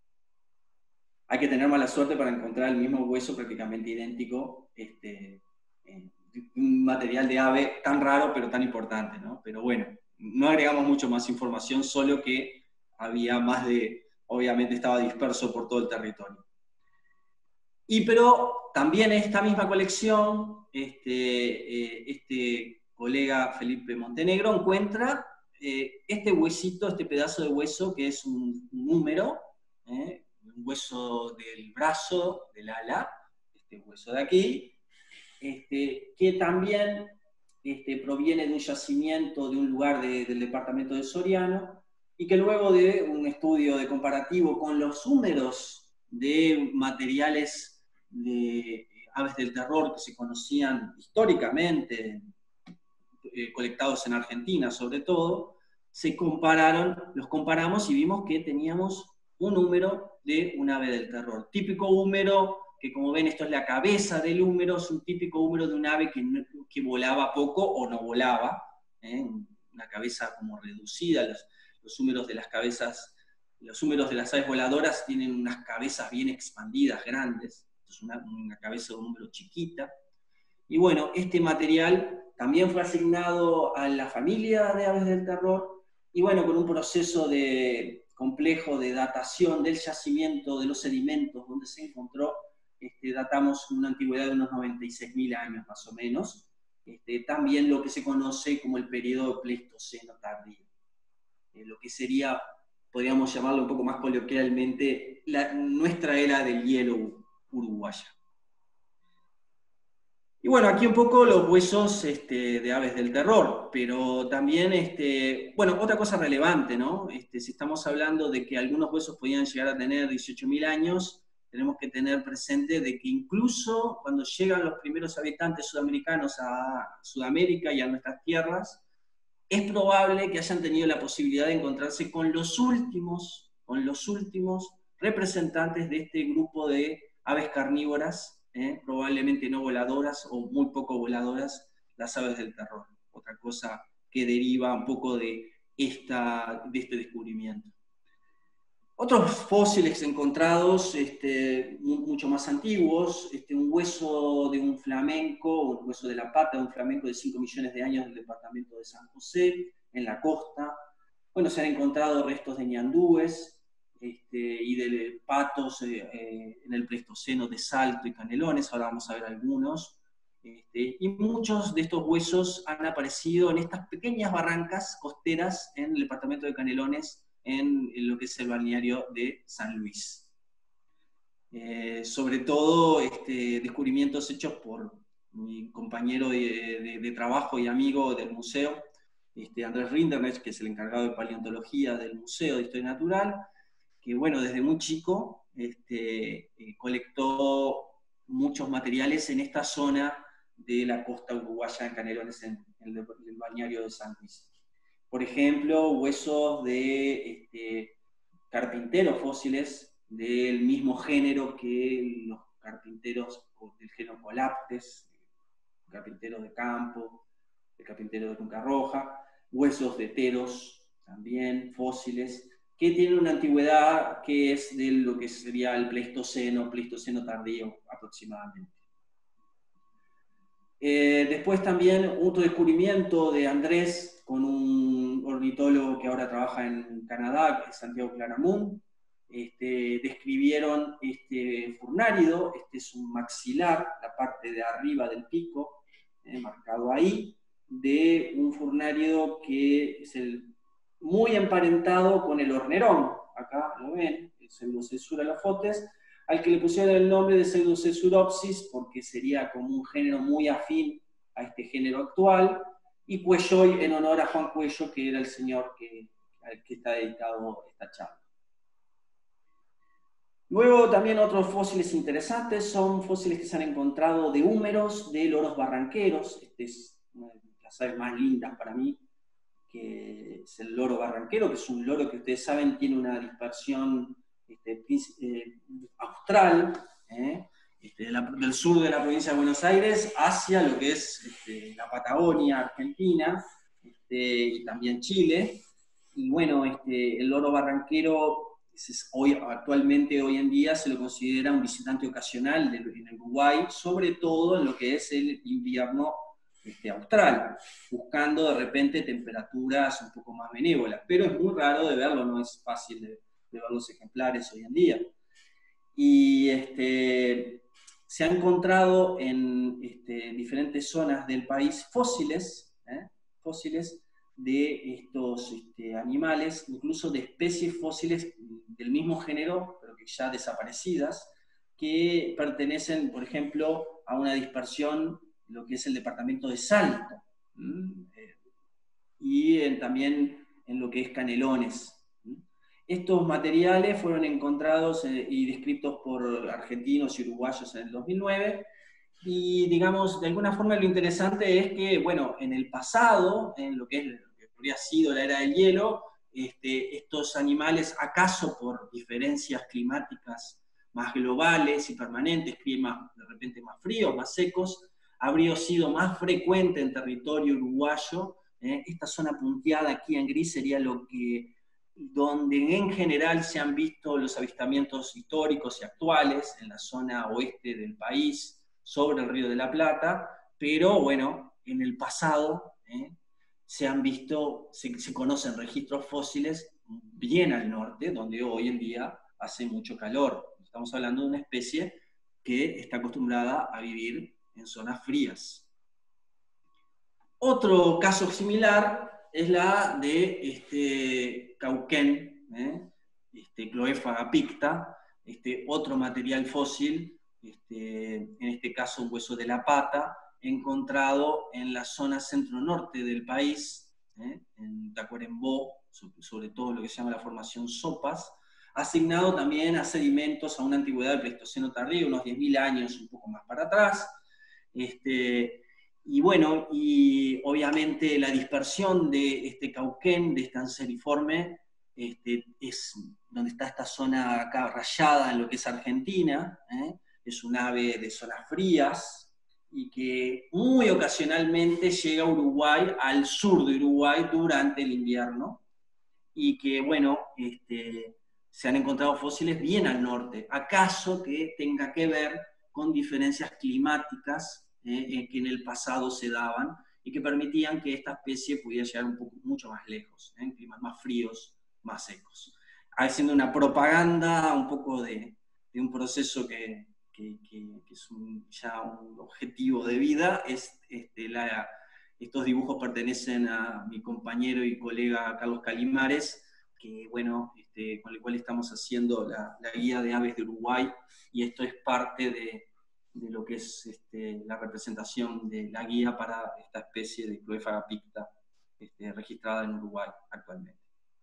Hay que tener mala suerte para encontrar el mismo hueso prácticamente idéntico, este, eh, un material de ave tan raro pero tan importante, ¿no? Pero bueno, no agregamos mucho más información, solo que había más de, obviamente estaba disperso por todo el territorio. Y pero también en esta misma colección, este, eh, este colega Felipe Montenegro encuentra eh, este huesito, este pedazo de hueso que es un, un húmero, eh, un hueso del brazo, del ala, este hueso de aquí, Este, que también este, proviene de un yacimiento de un lugar de, del departamento de Soriano, y que luego de un estudio de comparativo con los húmeros de materiales de aves del terror que se conocían históricamente, eh, colectados en Argentina sobre todo, se compararon, los comparamos y vimos que teníamos un húmero de un ave del terror. Típico húmero, que como ven esto es la cabeza del húmero, es un típico húmero de un ave que, no, que volaba poco o no volaba, ¿eh? Una cabeza como reducida, los, los húmeros de las cabezas, los húmeros de las aves voladoras tienen unas cabezas bien expandidas, grandes, es una, una cabeza de un húmero chiquita. Y bueno, este material también fue asignado a la familia de aves del terror, y bueno, con un proceso de, complejo de datación del yacimiento, de los sedimentos donde se encontró, este, datamos una antigüedad de unos noventa y seis mil años más o menos,
este, también lo que se conoce como el periodo Pleistoceno tardío, eh, lo que sería, podríamos llamarlo un poco más coloquialmente, la, nuestra era del hielo uruguaya. Y bueno, aquí un poco los huesos este, de aves del terror, pero también, este, bueno, otra cosa relevante, ¿no? Este, si estamos hablando de que algunos huesos podían llegar a tener dieciocho mil años, tenemos que tener presente de que incluso cuando llegan los primeros habitantes sudamericanos a Sudamérica y a nuestras tierras, es probable que hayan tenido la posibilidad de encontrarse con los últimos, con los últimos representantes de este grupo de aves carnívoras, ¿eh? Probablemente no voladoras o muy poco voladoras, las aves del terror. Otra cosa que deriva un poco de, esta, de este descubrimiento. Otros fósiles encontrados, este, mucho más antiguos, este, un hueso de un flamenco, un hueso de la pata de un flamenco de cinco millones de años del departamento de San José, en la costa. Bueno, se han encontrado restos de ñandúes, este, y de patos eh, eh, en el Pleistoceno de Salto y Canelones, ahora vamos a ver algunos. Este, y muchos de estos huesos han aparecido en estas pequeñas barrancas costeras en el departamento de Canelones, en, en lo que es el balneario de San Luis. Eh, sobre todo este, descubrimientos hechos por mi compañero de, de, de trabajo y amigo del museo, este, Andrés Rinderknecht, que es el encargado de paleontología del Museo de Historia Natural, que bueno, desde muy chico este, eh, colectó muchos materiales en esta zona de la costa uruguaya en Canelones, en, en el, el balneario de San Luis. Por ejemplo, huesos de este, carpinteros fósiles del mismo género que los carpinteros del género Colaptes, carpinteros de campo, el carpintero de Punta Roja, huesos de teros también, fósiles, que tienen una antigüedad que es de lo que sería el Pleistoceno, Pleistoceno tardío aproximadamente. Eh, después también otro descubrimiento de Andrés con un ornitólogo que ahora trabaja en Canadá, que es Santiago Claramunt. Este, describieron este furnárido, este es un maxilar, la parte de arriba del pico, eh, marcado ahí, de un furnárido que es el, muy emparentado con el hornerón, acá lo ven, el Pseudocesura lofotes, al que le pusieron el nombre de Pseudocesuropsis porque sería como un género muy afín a este género actual, y Cuelloy en honor a Juan Cuello, que era el señor que, al que está dedicado esta charla. Luego también otros fósiles interesantes son fósiles que se han encontrado de húmeros de loros barranqueros. Este es una de las aves más lindas para mí, que es el loro barranquero, que es un loro que ustedes saben tiene una dispersión este, eh, austral, eh, este, de la, del sur de la provincia de Buenos Aires hacia lo que es este, la Patagonia Argentina, este, y también Chile. Y bueno, este, el loro barranquero es hoy, actualmente, hoy en día, se lo considera un visitante ocasional de, en Uruguay, sobre todo en lo que es el invierno este, austral, buscando de repente temperaturas un poco más benévolas, pero es muy raro de verlo, no es fácil de, de ver los ejemplares hoy en día. Y este, se han encontrado en este, diferentes zonas del país fósiles, ¿eh? fósiles de estos este, animales, incluso de especies fósiles del mismo género, pero que ya desaparecidas, que pertenecen, por ejemplo, a una dispersión, lo que es el departamento de Salto, ¿m? y en, también en lo que es Canelones. ¿m? Estos materiales fueron encontrados eh, y descritos por argentinos y uruguayos en el dos mil nueve, y digamos, de alguna forma lo interesante es que, bueno, en el pasado, en lo que es lo que habría sido la era del hielo, este, estos animales, acaso por diferencias climáticas más globales y permanentes, climas de repente más fríos, más secos, habría sido más frecuente en territorio uruguayo. ¿eh? Esta zona punteada aquí en gris sería lo que, donde en general se han visto los avistamientos históricos y actuales, en la zona oeste del país, sobre el Río de la Plata, pero bueno, en el pasado ¿eh? se han visto, se, se conocen registros fósiles bien al norte, donde hoy en día hace mucho calor. Estamos hablando de una especie que está acostumbrada a vivir en zonas frías. Otro caso similar es la de este, Cauquén, ¿eh? este, Cloéfaga picta, este, otro material fósil, este, en este caso un hueso de la pata, encontrado en la zona centro-norte del país, ¿eh? en Tacuarembó, sobre todo lo que se llama la formación Sopas, asignado también a sedimentos a una antigüedad del Pleistoceno tardío, unos diez mil años, un poco más para atrás. Este, y bueno, y obviamente la dispersión de este Cauquén, de este anseriforme, este, es donde está esta zona acá rayada en lo que es Argentina, ¿eh? Es un ave de zonas frías, y que muy ocasionalmente llega a Uruguay, al sur de Uruguay, durante el invierno, y que, bueno, este, se han encontrado fósiles bien al norte. ¿Acaso que tenga que ver con diferencias climáticas eh, que en el pasado se daban y que permitían que esta especie pudiera llegar un poco, mucho más lejos, en ¿eh? climas más fríos, más secos? Haciendo una propaganda un poco de, de un proceso que, que, que, que es un, ya un objetivo de vida, es este, la... Estos dibujos pertenecen a mi compañero y colega Carlos Calimares, que, bueno, este, con el cual estamos haciendo la, la guía de aves de Uruguay, y esto es parte de, de lo que es este, la representación de la guía para esta especie de Cloéfaga picta, este, registrada en Uruguay actualmente.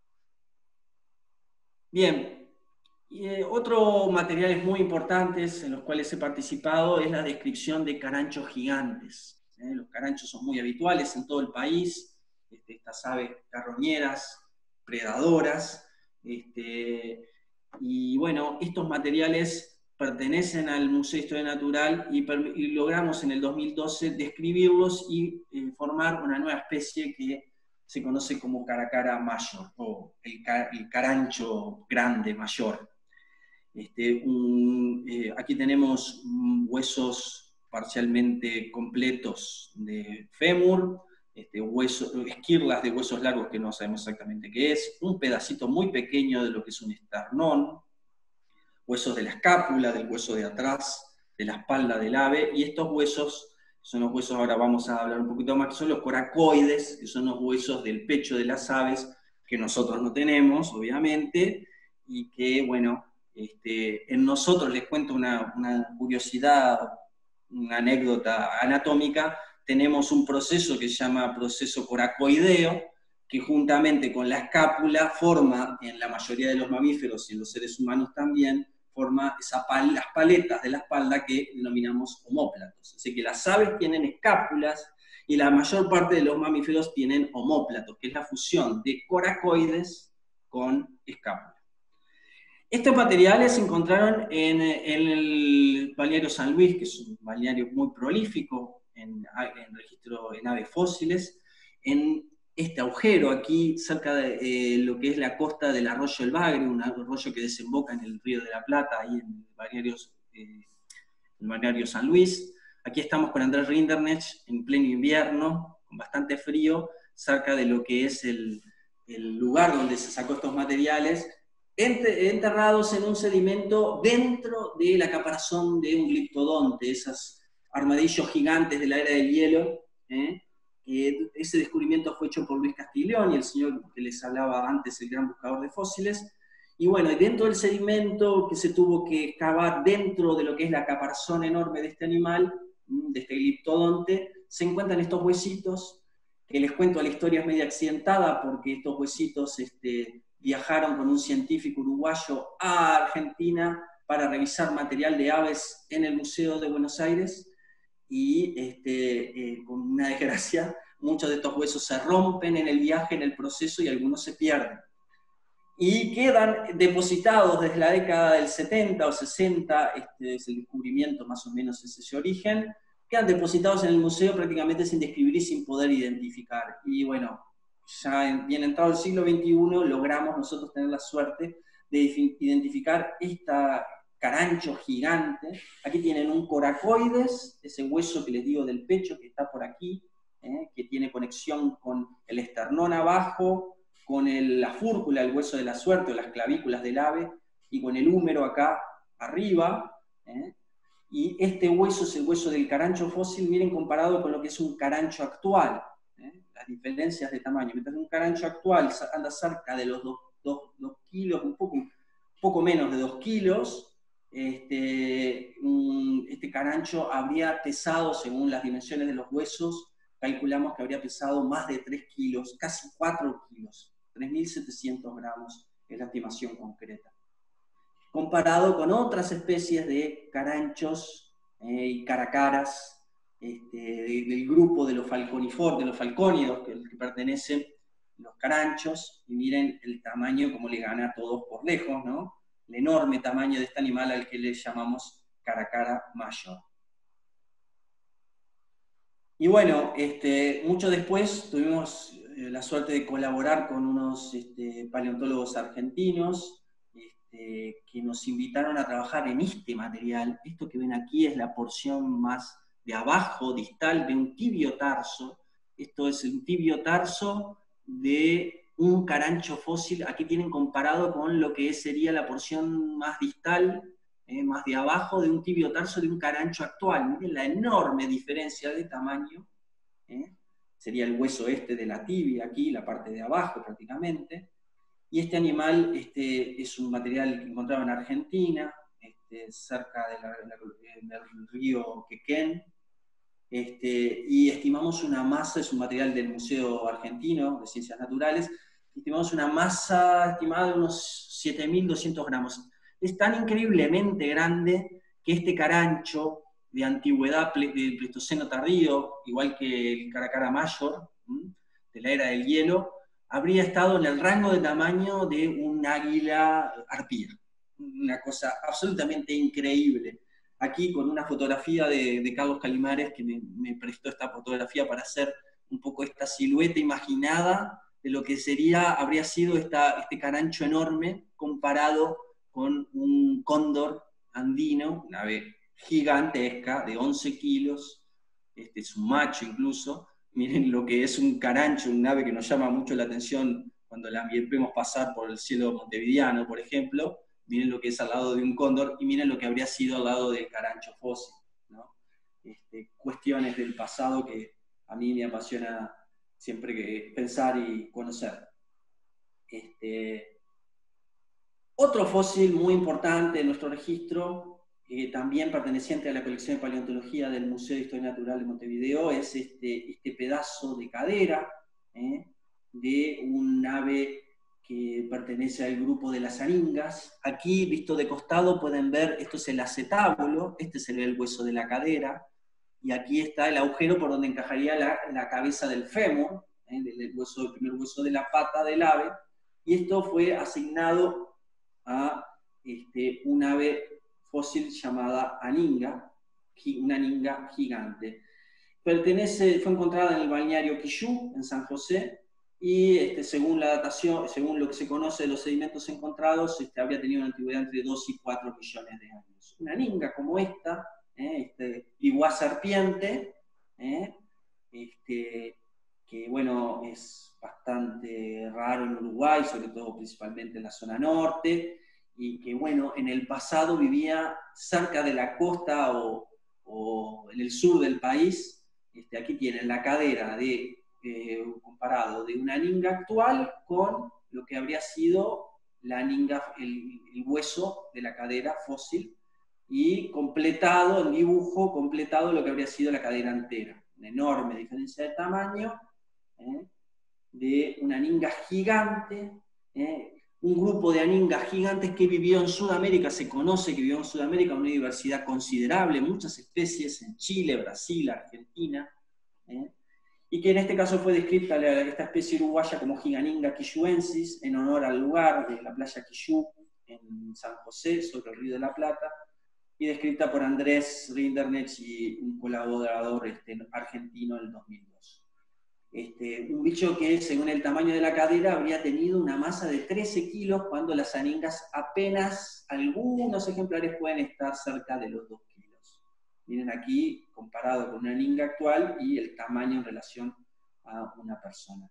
Bien, y, eh, otros materiales muy importantes en los cuales he participado es la descripción de caranchos gigantes. ¿eh? Los caranchos son muy habituales en todo el país, este, estas aves carroñeras, predadoras, este, y bueno, estos materiales pertenecen al Museo de Historia Natural, y, y logramos en el dos mil doce describirlos y eh, formar una nueva especie que se conoce como caracara mayor, o el, el carancho grande mayor. Este, un, eh, aquí tenemos huesos parcialmente completos de fémur, este, hueso, esquirlas de huesos largos que no sabemos exactamente qué es, un pedacito muy pequeño de lo que es un esternón, huesos de la escápula, del hueso de atrás, de la espalda del ave, y estos huesos son los huesos, ahora vamos a hablar un poquito más, que son los coracoides, que son los huesos del pecho de las aves, que nosotros no tenemos, obviamente, y que, bueno, este, en nosotros, les cuento una, una curiosidad, una anécdota anatómica, tenemos un proceso que se llama proceso coracoideo, que juntamente con la escápula forma, en la mayoría de los mamíferos y en los seres humanos también, forma esa pal las paletas de la espalda que denominamos omóplatos. Así que las aves tienen escápulas y la mayor parte de los mamíferos tienen omóplatos, que es la fusión de coracoides con escápula. Estos materiales se encontraron en, en el balneario San Luis, que es un balneario muy prolífico en, en registro en aves fósiles, en este agujero aquí cerca de eh, lo que es la costa del arroyo El Bagre, un arroyo que desemboca en el río de la Plata, ahí en el balneario, eh, el balneario San Luis. Aquí estamos con Andrés Rinderknecht en pleno invierno, con bastante frío, cerca de lo que es el, el lugar donde se sacó estos materiales, enterrados en un sedimento dentro de la caparazón de un gliptodonte, esos armadillos gigantes de la era del hielo. ¿eh? Eh, ese descubrimiento fue hecho por Luis Castiglioni, el señor que les hablaba antes, el gran buscador de fósiles. Y bueno, dentro del sedimento que se tuvo que excavar dentro de lo que es la caparazón enorme de este animal, de este gliptodonte, se encuentran estos huesitos, que les cuento, la historia es media accidentada, porque estos huesitos este, viajaron con un científico uruguayo a Argentina para revisar material de aves en el Museo de Buenos Aires, y este, eh, con una desgracia, muchos de estos huesos se rompen en el viaje, en el proceso, y algunos se pierden. Y quedan depositados desde la década del setenta o sesenta, este es el descubrimiento, más o menos es ese origen, quedan depositados en el museo prácticamente sin describir y sin poder identificar. Y bueno, ya bien entrado el siglo veintiuno, logramos nosotros tener la suerte de identificar esta carancho gigante. Aquí tienen un coracoides, ese hueso que les digo del pecho que está por aquí, ¿eh? que tiene conexión con el esternón abajo, con el, la fúrcula, el hueso de la suerte, o las clavículas del ave, y con el húmero acá arriba. ¿eh? Y este hueso es el hueso del carancho fósil, miren, comparado con lo que es un carancho actual. las diferencias de tamaño. Mientras un carancho actual anda cerca de los dos kilos, un poco, un poco menos de dos kilos, este, un, este carancho habría pesado, según las dimensiones de los huesos, calculamos que habría pesado más de tres kilos, casi cuatro kilos, tres mil setecientos gramos es la estimación concreta. Comparado con otras especies de caranchos eh, y caracaras, este, de, del grupo de los falconifor, de los falcónidos, que, que pertenecen los caranchos, y miren el tamaño como le gana a todos por lejos, ¿no? El enorme tamaño de este animal al que le llamamos caracara mayor. Y bueno, este, mucho después tuvimos eh, la suerte de colaborar con unos este, paleontólogos argentinos, Eh, que nos invitaron a trabajar en este material. Esto que ven aquí es la porción más de abajo, distal, de un tibio tarso. Esto es el tibio tarso de un carancho fósil. Aquí tienen comparado con lo que sería la porción más distal, eh, más de abajo, de un tibio tarso de un carancho actual. Miren la enorme diferencia de tamaño. ¿eh? Sería el hueso este de la tibia aquí, la parte de abajo prácticamente. Y este animal este, es un material que encontraba en Argentina, este, cerca de la, la, del río Quequén, este, y estimamos una masa, es un material del Museo Argentino de Ciencias Naturales, estimamos una masa estimada de unos siete mil doscientos gramos. Es tan increíblemente grande que este carancho de antigüedad del Pleistoceno tardío, igual que el caracara mayor, de la era del hielo, habría estado en el rango de tamaño de un águila arpía. Una cosa absolutamente increíble. Aquí con una fotografía de, de Carlos Calimares, que me, me prestó esta fotografía para hacer un poco esta silueta imaginada de lo que sería, habría sido esta, este carancho enorme comparado con un cóndor andino, una ave gigantesca de once kilos, este es un macho incluso. Miren lo que es un carancho, un ave que nos llama mucho la atención cuando la vemos pasar por el cielo montevideano, por ejemplo. Miren lo que es al lado de un cóndor y miren lo que habría sido al lado del carancho fósil, ¿no? Este, cuestiones del pasado que a mí me apasiona siempre que pensar y conocer. Este, otro fósil muy importante en nuestro registro, Eh, también perteneciente a la colección de paleontología del Museo de Historia Natural de Montevideo, es este, este pedazo de cadera eh, de un ave que pertenece al grupo de las aringas. Aquí, visto de costado, pueden ver, esto es el acetábulo, este sería el hueso de la cadera, y aquí está el agujero por donde encajaría la, la cabeza del fémur, eh, del hueso, el primer hueso de la pata del ave, y esto fue asignado a este, un ave fósil llamada aninga, una aninga gigante. Pertenece, fue encontrada en el balneario Quillú, en San José, y este, según la datación, según lo que se conoce de los sedimentos encontrados, este, habría tenido una antigüedad entre dos y cuatro millones de años. Una aninga como esta, eh, este, iguá serpiente, eh, este, que bueno, es bastante raro en Uruguay, sobre todo principalmente en la zona norte, y que bueno, en el pasado vivía cerca de la costa o, o en el sur del país. Este, aquí tienen la cadera de, eh, comparado de una aninga actual con lo que habría sido la aninga, el, el hueso de la cadera fósil, y completado, en dibujo, completado lo que habría sido la cadera entera. Una enorme diferencia de tamaño, ¿eh? de una aninga gigante, ¿eh? un grupo de aningas gigantes que vivió en Sudamérica, se conoce que vivió en Sudamérica, una diversidad considerable, muchas especies en Chile, Brasil, Argentina, ¿eh? y que en este caso fue descrita esta especie uruguaya como Giganinga quilluensis, en honor al lugar de la playa Quillú, en San José, sobre el Río de la Plata, y descrita por Andrés Rinderknecht y un colaborador este, argentino en el dos mil dos. Este, un bicho que, según el tamaño de la cadera, habría tenido una masa de trece kilos, cuando las aningas apenas, algunos ejemplares pueden estar cerca de los dos kilos. Miren aquí, comparado con una aninga actual y el tamaño en relación a una persona.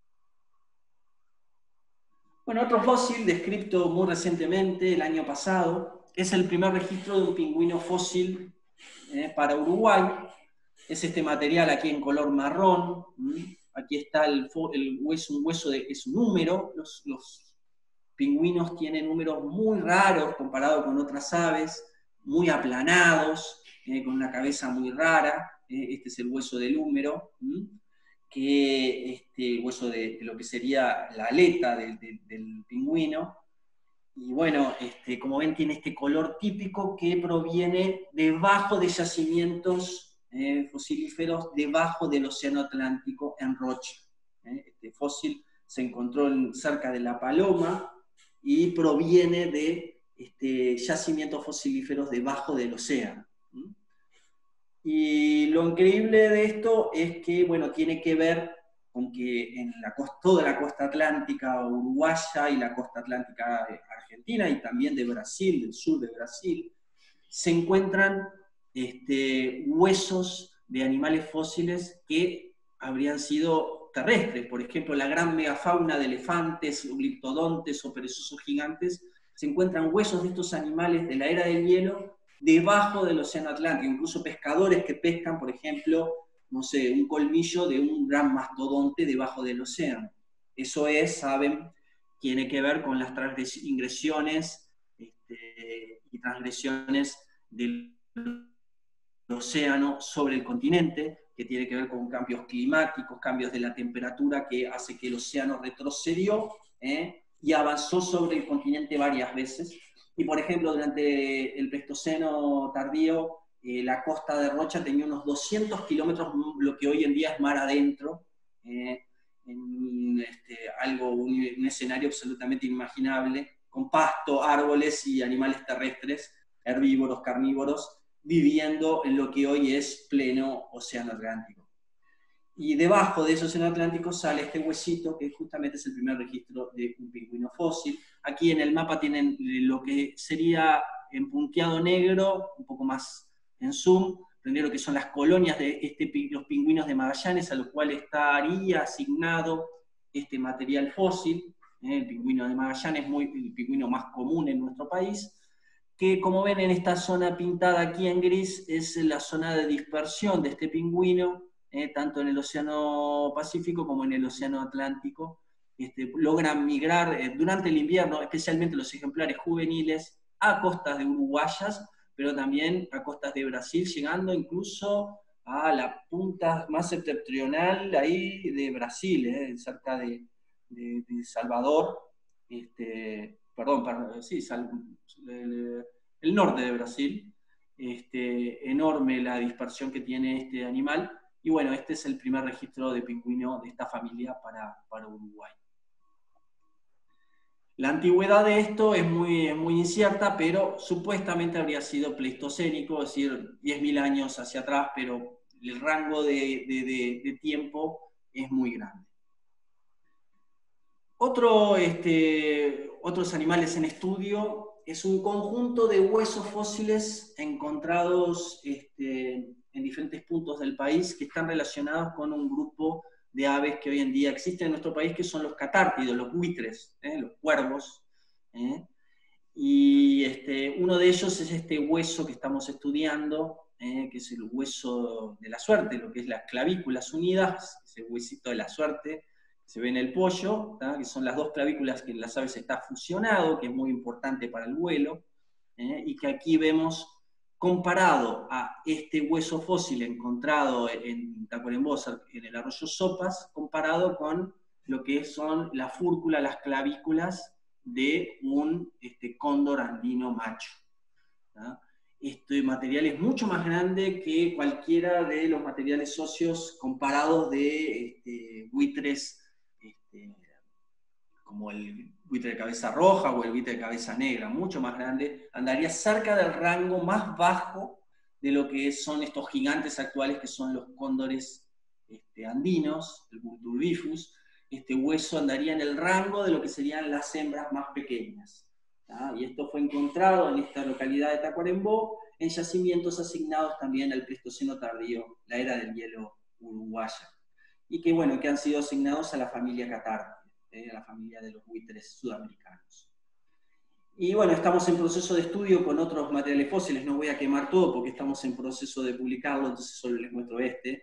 Bueno, otro fósil descrito muy recientemente, el año pasado, es el primer registro de un pingüino fósil eh, para Uruguay. Es este material aquí en color marrón, ¿m? aquí está el, el hueso, un hueso de, es un número, los, los pingüinos tienen números muy raros comparado con otras aves, muy aplanados, eh, con una cabeza muy rara, eh, este es el hueso del húmero, ¿m? que este hueso de, de lo que sería la aleta del, del, del pingüino, y bueno, este, como ven tiene este color típico que proviene debajo de yacimientos eh, fosilíferos, debajo del océano Atlántico en rocha. Eh. Este fósil se encontró en, cerca de La Paloma y proviene de este, yacimientos fosilíferos debajo del océano. ¿Mm? Y lo increíble de esto es que, bueno, tiene que ver con que en la costa, toda la costa atlántica uruguaya y la costa atlántica argentina y también de Brasil, del sur de Brasil, se encuentran este, huesos de animales fósiles que habrían sido terrestres. Por ejemplo, la gran megafauna de elefantes, gliptodontes o perezosos gigantes, se encuentran huesos de estos animales de la era del hielo debajo del océano Atlántico, incluso pescadores que pescan, por ejemplo, no sé, un colmillo de un gran mastodonte debajo del océano. Eso es, saben, tiene que ver con las ingresiones este, y transgresiones del océano sobre el continente, que tiene que ver con cambios climáticos, cambios de la temperatura, que hace que el océano retrocedió eh, y avanzó sobre el continente varias veces. Y por ejemplo, durante el Pleistoceno tardío, eh, la costa de Rocha tenía unos doscientos kilómetros, lo que hoy en día es mar adentro, eh, en este, algo, un, un escenario absolutamente inimaginable, con pasto, árboles y animales terrestres, herbívoros, carnívoros, viviendo en lo que hoy es pleno océano Atlántico. Y debajo de ese océano Atlántico sale este huesito, que justamente es el primer registro de un pingüino fósil. Aquí en el mapa tienen lo que sería en punteado negro, un poco más en zoom, primero que son las colonias de este, los pingüinos de Magallanes, a los cuales estaría asignado este material fósil. ¿eh? El pingüino de Magallanes es muy, el pingüino más común en nuestro país, que como ven en esta zona pintada aquí en gris, es la zona de dispersión de este pingüino, Eh, tanto en el Océano Pacífico como en el Océano Atlántico. Este, logran migrar eh, durante el invierno, especialmente los ejemplares juveniles, a costas de uruguayas, pero también a costas de Brasil, llegando incluso a la punta más septentrional ahí de Brasil, eh, cerca de, de, de Salvador, este, perdón, perdón sí, sal, el, el norte de Brasil. Este, enorme la dispersión que tiene este animal. Y bueno, este es el primer registro de pingüino de esta familia para, para Uruguay. La antigüedad de esto es muy, muy incierta, pero supuestamente habría sido pleistocénico, es decir, diez mil años hacia atrás, pero el rango de, de, de, de tiempo es muy grande. Otro, este, otros animales en estudio es un conjunto de huesos fósiles encontrados este, en diferentes puntos del país que están relacionados con un grupo de aves que hoy en día existen en nuestro país, que son los catártidos, los buitres, ¿eh? los cuervos. ¿eh? Y este, uno de ellos es este hueso que estamos estudiando, ¿eh? que es el hueso de la suerte, lo que es las clavículas unidas, ese huesito de la suerte, se ve en el pollo, ¿tá? que son las dos clavículas que en las aves está fusionado, que es muy importante para el vuelo, ¿eh? y que aquí vemos comparado a este hueso fósil encontrado en Tacuarembó, en el arroyo Sopas, comparado con lo que son la fúrcula, las clavículas de un este, cóndor andino macho. ¿tá? Este material es mucho más grande que cualquiera de los materiales óseos comparados de este, buitres este, como el buitre de cabeza roja o el buitre de cabeza negra, mucho más grande, andaría cerca del rango más bajo de lo que son estos gigantes actuales que son los cóndores este, andinos, el Vulturbifus. Este hueso andaría en el rango de lo que serían las hembras más pequeñas. ¿tá? Y esto fue encontrado en esta localidad de Tacuarembó, en yacimientos asignados también al Pleistoceno tardío, la era del hielo uruguaya, y que, bueno, que han sido asignados a la familia Catártide, a la familia de los buitres sudamericanos. Y bueno, estamos en proceso de estudio con otros materiales fósiles, no voy a quemar todo porque estamos en proceso de publicarlo, entonces solo les muestro este.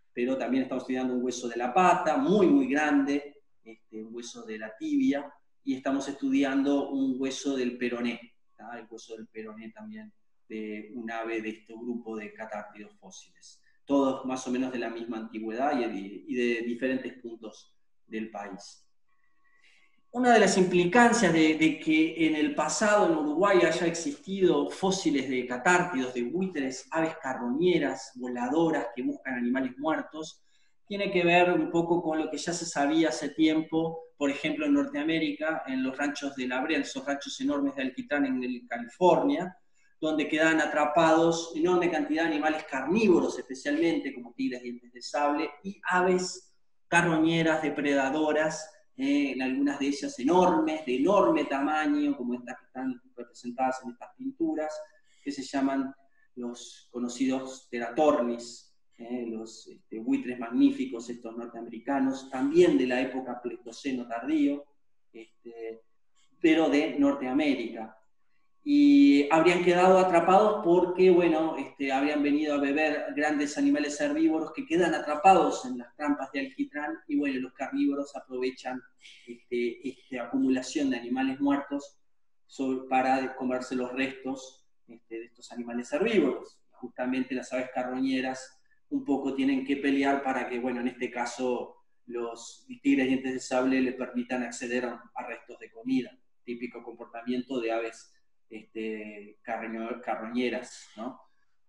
pero también estamos estudiando un hueso de la pata, muy, muy grande, este, un hueso de la tibia, y estamos estudiando un hueso del peroné, ¿tá? El hueso del peroné también, de un ave de este grupo de catártidos fósiles. Todos más o menos de la misma antigüedad y de, y de diferentes puntos del país. Una de las implicancias de, de que en el pasado en Uruguay haya existido fósiles de catártidos, de buitres, aves carroñeras, voladoras que buscan animales muertos, tiene que ver un poco con lo que ya se sabía hace tiempo, por ejemplo en Norteamérica, en los ranchos de la brea, esos ranchos enormes de alquitrán en California, donde quedan atrapados enorme cantidad de animales carnívoros, especialmente como tigres, dientes de sable, y aves carroñeras, depredadoras, eh, en algunas de ellas enormes, de enorme tamaño, como estas que están representadas en estas pinturas, que se llaman los conocidos teratornis, eh, los este, buitres magníficos, estos norteamericanos, también de la época Pleistoceno tardío, este, pero de Norteamérica. Y habrían quedado atrapados porque, bueno, este, habrían venido a beber grandes animales herbívoros que quedan atrapados en las trampas de alquitrán, y bueno, los carnívoros aprovechan este, esta acumulación de animales muertos sobre, para comerse los restos este, de estos animales herbívoros. Justamente las aves carroñeras un poco tienen que pelear para que, bueno, en este caso los tigres dientes de sable le permitan acceder a, a restos de comida, típico comportamiento de aves Este, carroñeras, ¿no?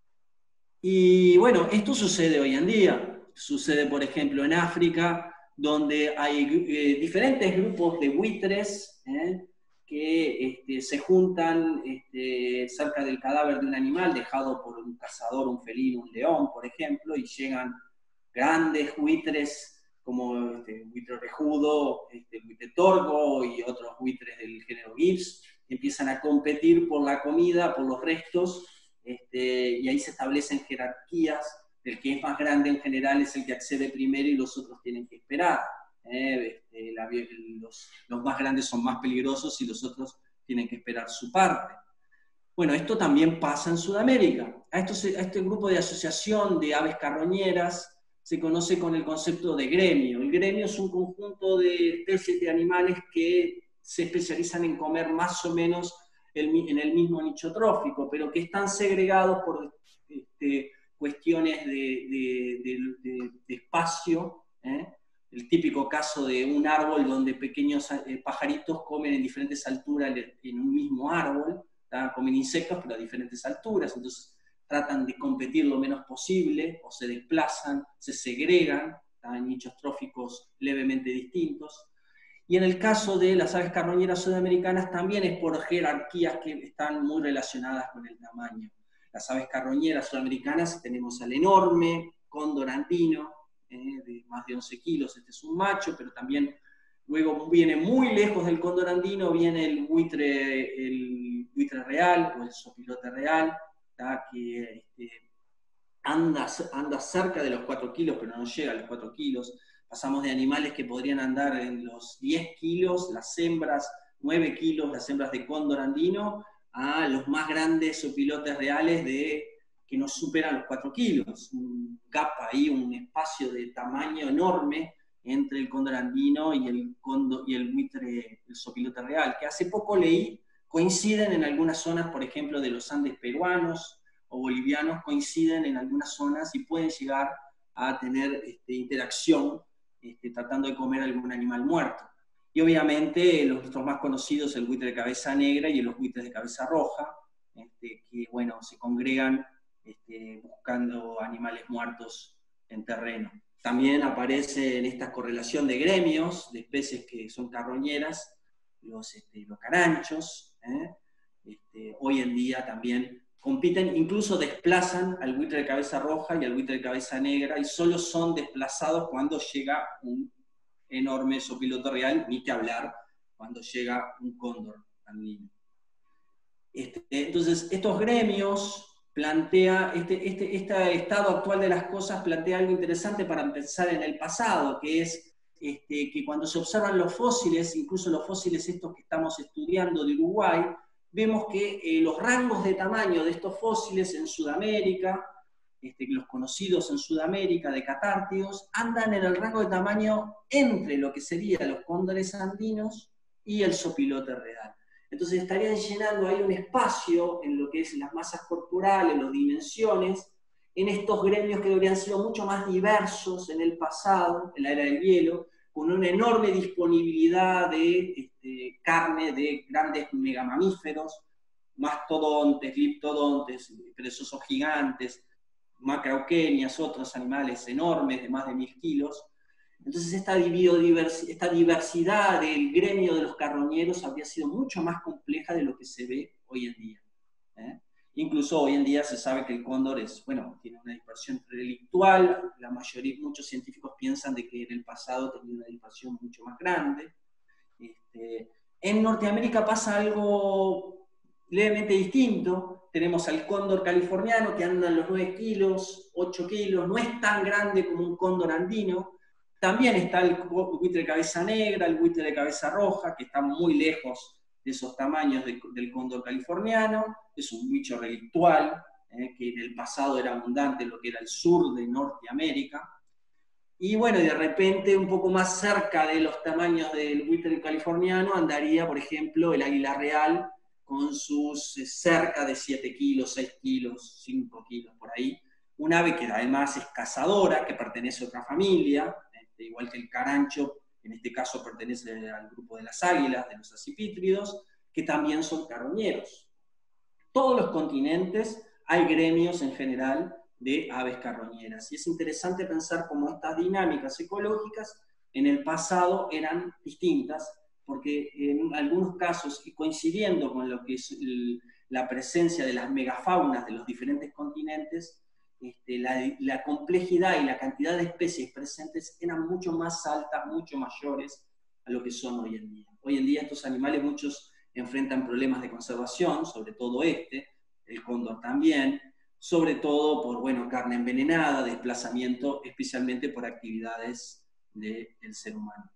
Y bueno, esto sucede hoy en día. Sucede, por ejemplo, en África, donde hay eh, diferentes grupos de buitres ¿eh? que este, se juntan este, cerca del cadáver de un animal dejado por un cazador, un felino, un león, por ejemplo, y llegan grandes buitres como este, buitre orejudo, este, buitre torgo y otros buitres del género Gibbs, empiezan a competir por la comida, por los restos, este, y ahí se establecen jerarquías. El que es más grande en general es el que accede primero y los otros tienen que esperar. Eh, este, la, los, los más grandes son más peligrosos y los otros tienen que esperar su parte. Bueno, esto también pasa en Sudamérica. A, estos, a este grupo de asociación de aves carroñeras se conoce con el concepto de gremio. El gremio es un conjunto de especies de animales que se especializan en comer más o menos el, en el mismo nicho trófico, pero que están segregados por este, cuestiones de, de, de, de, de espacio, ¿eh? El típico caso de un árbol donde pequeños eh, pajaritos comen en diferentes alturas en un mismo árbol, ¿tá? Comen insectos pero a diferentes alturas, entonces tratan de competir lo menos posible, o se desplazan, se segregan, ¿tá? En nichos tróficos levemente distintos. Y en el caso de las aves carroñeras sudamericanas también es por jerarquías que están muy relacionadas con el tamaño. Las aves carroñeras sudamericanas tenemos al enorme cóndor andino, eh, de más de once kilos, este es un macho, pero también luego viene muy lejos del cóndor andino, viene el buitre, el buitre real o el sopilote real, ¿tá? que este, anda, anda cerca de los cuatro kilos, pero no llega a los cuatro kilos. Pasamos de animales que podrían andar en los diez kilos, las hembras, nueve kilos, las hembras de cóndor andino, a los más grandes sopilotes reales de, que no superan los cuatro kilos. Un gap ahí, un espacio de tamaño enorme entre el cóndor andino y el, cóndor, y el buitre, el sopilote real, que hace poco leí, coinciden en algunas zonas, por ejemplo, de los Andes peruanos o bolivianos, coinciden en algunas zonas y pueden llegar a tener este, interacción Este, tratando de comer algún animal muerto. Y obviamente los nuestros más conocidos, el buitre de cabeza negra y los buitres de cabeza roja, este, que bueno, se congregan este, buscando animales muertos en terreno. También aparece en esta correlación de gremios, de especies que son carroñeras, los, este, los caranchos, ¿eh? este, hoy en día también compiten, incluso desplazan al buitre de cabeza roja y al buitre de cabeza negra, y solo son desplazados cuando llega un enorme sopilote real, ni que hablar cuando llega un cóndor andino. Este, entonces, estos gremios plantea, este, este, este estado actual de las cosas plantea algo interesante para pensar en el pasado, que es este, que cuando se observan los fósiles, incluso los fósiles estos que estamos estudiando de Uruguay, vemos que eh, los rangos de tamaño de estos fósiles en Sudamérica este, los conocidos en Sudamérica de catártidos, andan en el rango de tamaño entre lo que serían los cóndores andinos y el zopilote real. Entonces estarían llenando ahí un espacio en lo que es las masas corporales, las dimensiones, en estos gremios que habrían sido mucho más diversos en el pasado, en la era del hielo, con una enorme disponibilidad de este, carne de grandes megamamíferos, mastodontes, gliptodontes, perezosos gigantes, macrauquenias, otros animales enormes de más de mil kilos. Entonces esta, esta diversidad del gremio de los carroñeros habría sido mucho más compleja de lo que se ve hoy en día. ¿eh? Incluso hoy en día se sabe que el cóndor es, bueno, tiene una dispersión relictual, la mayoría, muchos científicos piensan de que en el pasado tenía una dispersión mucho más grande. Este, en Norteamérica pasa algo levemente distinto. Tenemos al cóndor californiano que anda en los nueve kilos, ocho kilos, no es tan grande como un cóndor andino. También está el buitre de cabeza negra, el buitre de cabeza roja, que están muy lejos de esos tamaños de, del cóndor californiano. Es un bicho relictual, eh, que en el pasado era abundante en lo que era el sur de Norteamérica. Y bueno, de repente, un poco más cerca de los tamaños del buitre californiano, andaría, por ejemplo, el águila real, con sus eh, cerca de siete kilos, seis kilos, cinco kilos, por ahí. Un ave que además es cazadora, que pertenece a otra familia, este, igual que el carancho, en este caso pertenece al grupo de las águilas, de los acipítridos, que también son carroñeros. Todos los continentes hay gremios en general de aves carroñeras. Y es interesante pensar cómo estas dinámicas ecológicas en el pasado eran distintas, porque en algunos casos, y coincidiendo con lo que es el, la presencia de las megafaunas de los diferentes continentes, este, la, la complejidad y la cantidad de especies presentes eran mucho más altas, mucho mayores a lo que son hoy en día. Hoy en día estos animales muchos enfrentan problemas de conservación, sobre todo este, el cóndor también, sobre todo por, bueno, carne envenenada, desplazamiento, especialmente por actividades del ser humano.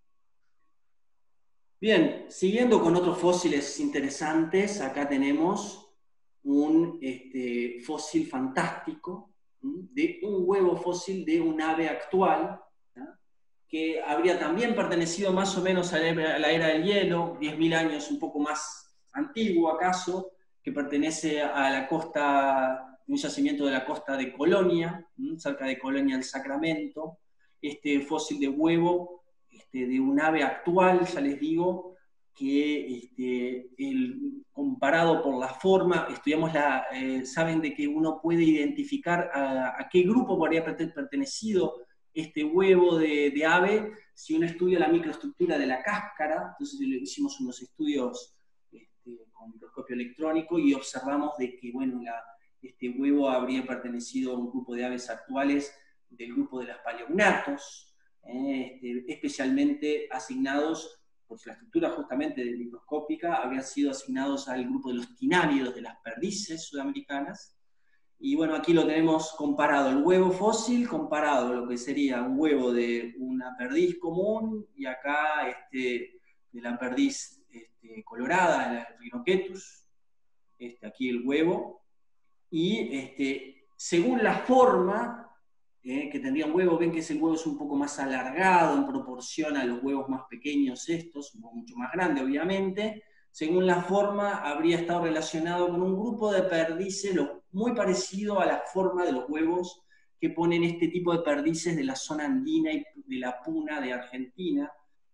Bien, siguiendo con otros fósiles interesantes, acá tenemos un este, fósil fantástico, ¿sí? De un huevo fósil de un ave actual, ¿sí? Que habría también pertenecido más o menos a la, a la era del hielo, diez mil años, un poco más antiguo acaso, que pertenece a la costa, un yacimiento de la costa de Colonia, ¿sí? Cerca de Colonia del Sacramento. Este fósil de huevo Este, de un ave actual, ya les digo, que este, el, comparado por la forma, estudiamos la, eh, saben de que uno puede identificar a, a qué grupo podría pertenecido este huevo de, de ave, si uno estudia la microestructura de la cáscara. Entonces hicimos unos estudios este, con microscopio electrónico y observamos de que, bueno, la, este huevo habría pertenecido a un grupo de aves actuales del grupo de las paleognatos, Este, especialmente asignados, por la estructura justamente de microscópica, habrían sido asignados al grupo de los tinámidos de las perdices sudamericanas. Y bueno, aquí lo tenemos comparado, el huevo fósil comparado a lo que sería un huevo de una perdiz común, y acá este, de la perdiz este, colorada, la Rhinocetus, este, aquí el huevo, y este, según la forma, Eh, que tendrían huevo, ven que ese huevo es un poco más alargado en proporción a los huevos más pequeños estos, mucho más grande obviamente. Según la forma, habría estado relacionado con un grupo de perdices muy parecido a la forma de los huevos que ponen este tipo de perdices de la zona andina y de la puna de Argentina,